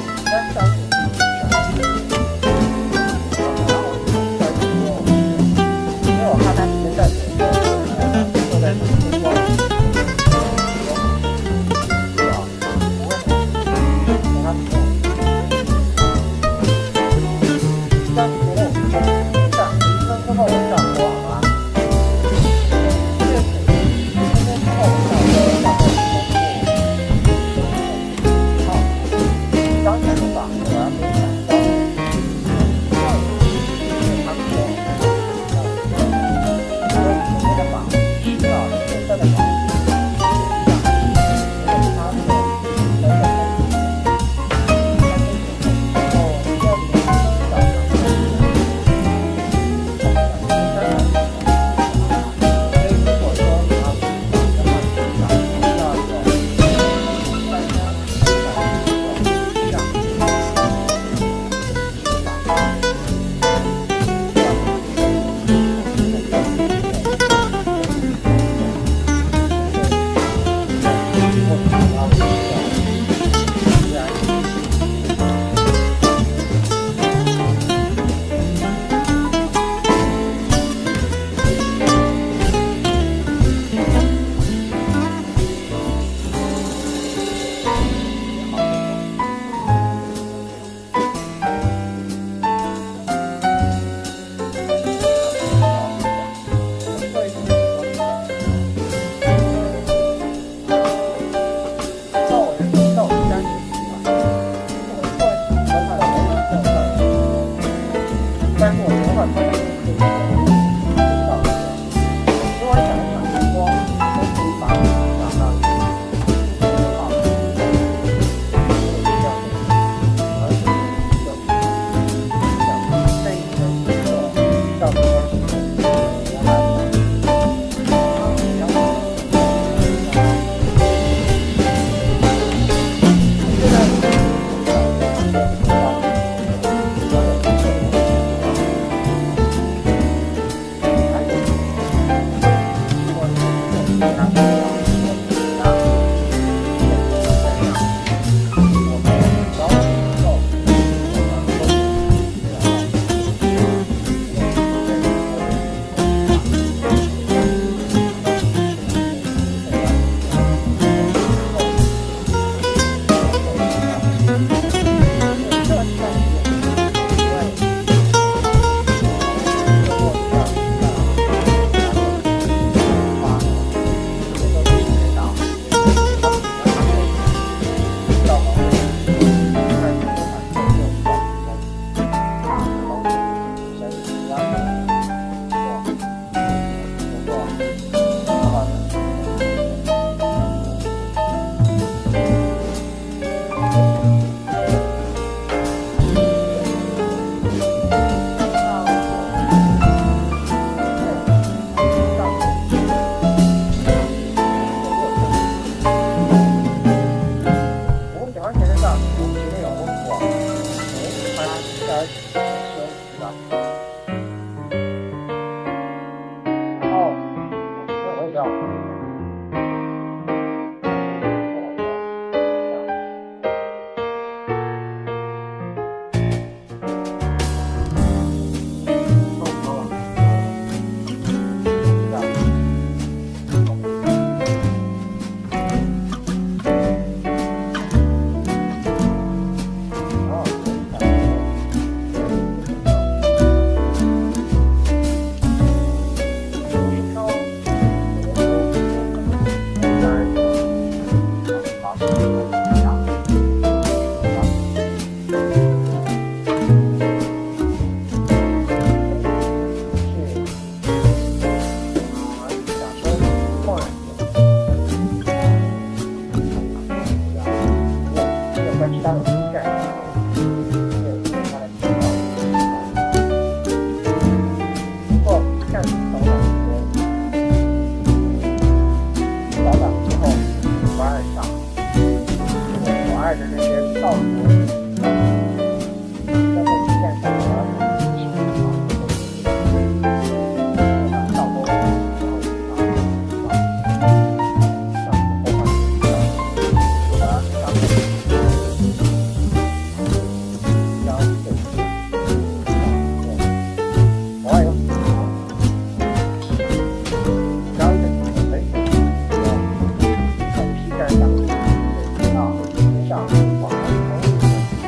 S1: 上往往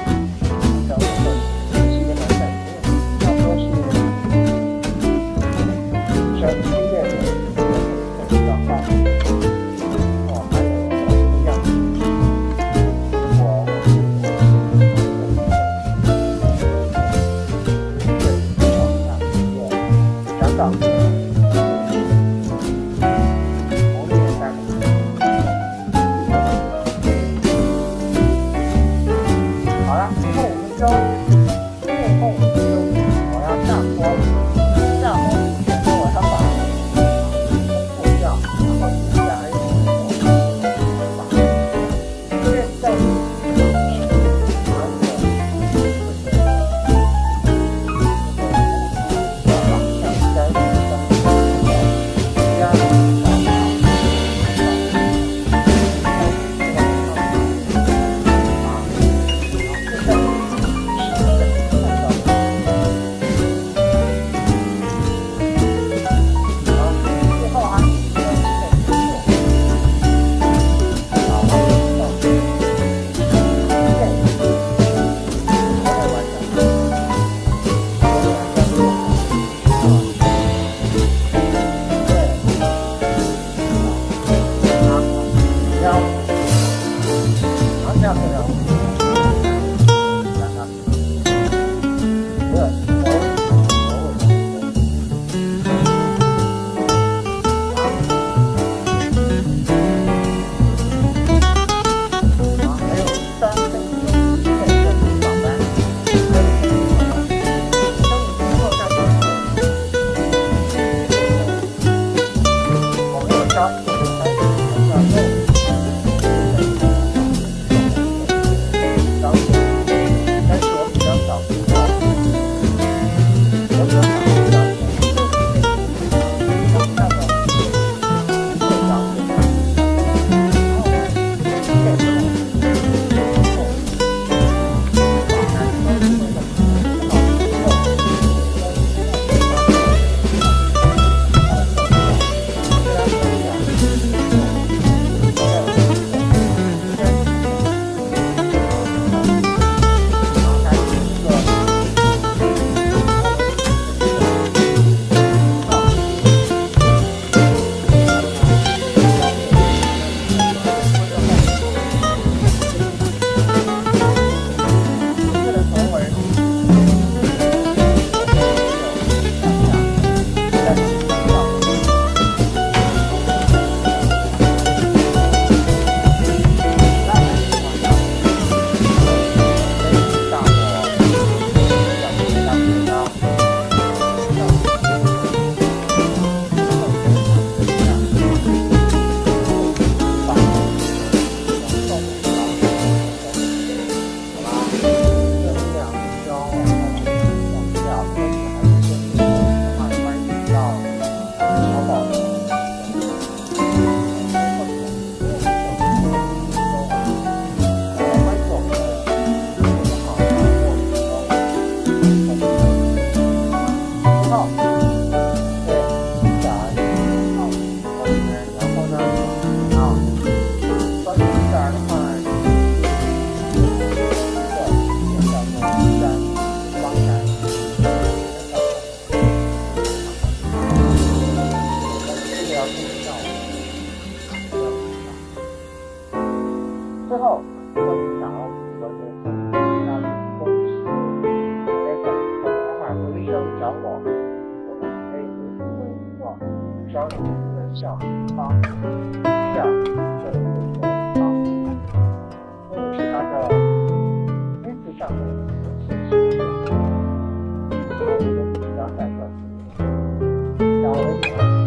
S1: 后，如果你想要我的其他的东西，那个的话，回声找我，我们可以微做找你的小方下这个是方，或者是它的名字上面信息，还有一个比较代表性，小微点。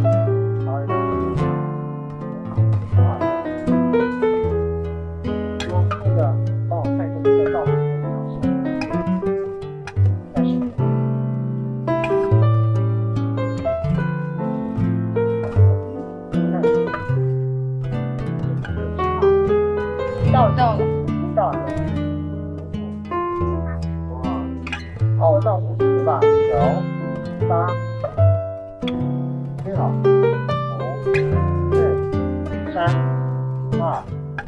S2: 到了，
S1: 到了。哦，我倒数十吧，九、八、六、五、四、三、二、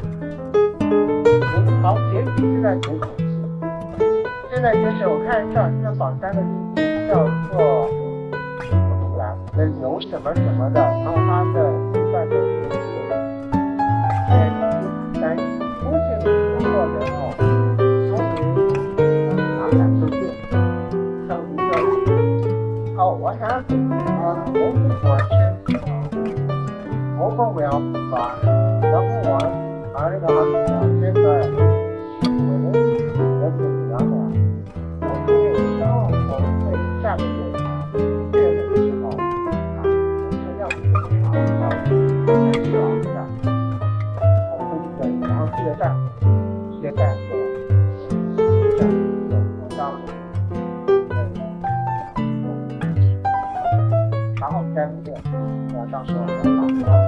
S1: 一。好，前提是在吐口气。现在就是我看一下这个榜单的名字叫做来流什么什么的，然后它的计算的是前一三一。出现的工作人哦，从于哪两个月，上一个哦，我想啊，我我是我不我要把，然后我把那个现在我我是怎样的？我这个时候我会下个月这个的时候啊，这样子啊，到需要一下。然后接站，接站的，接站的文章，然后三个，我到时候再打到，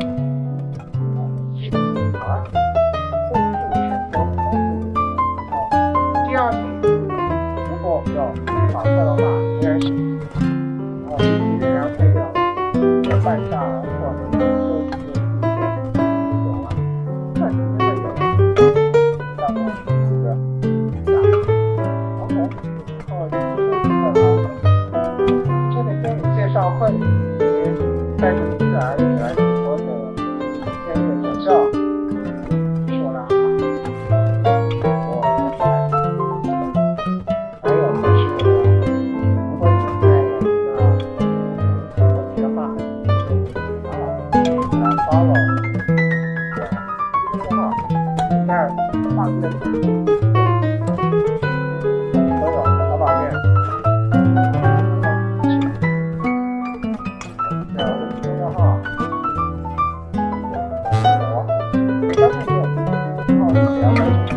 S1: 好，复述成功的第二题，如果要考测的话，应该是，然后必须要配掉要半下来或者说是有了，那你会有到时候一个这样 ，OK， 然后就是这个电影介绍会，带着自然来直播的电影介绍，说了哈，我来，还有就是如果你在有一个手机的话，啊，来 follow 我这个号，你看画面都有淘宝店。然后只要关注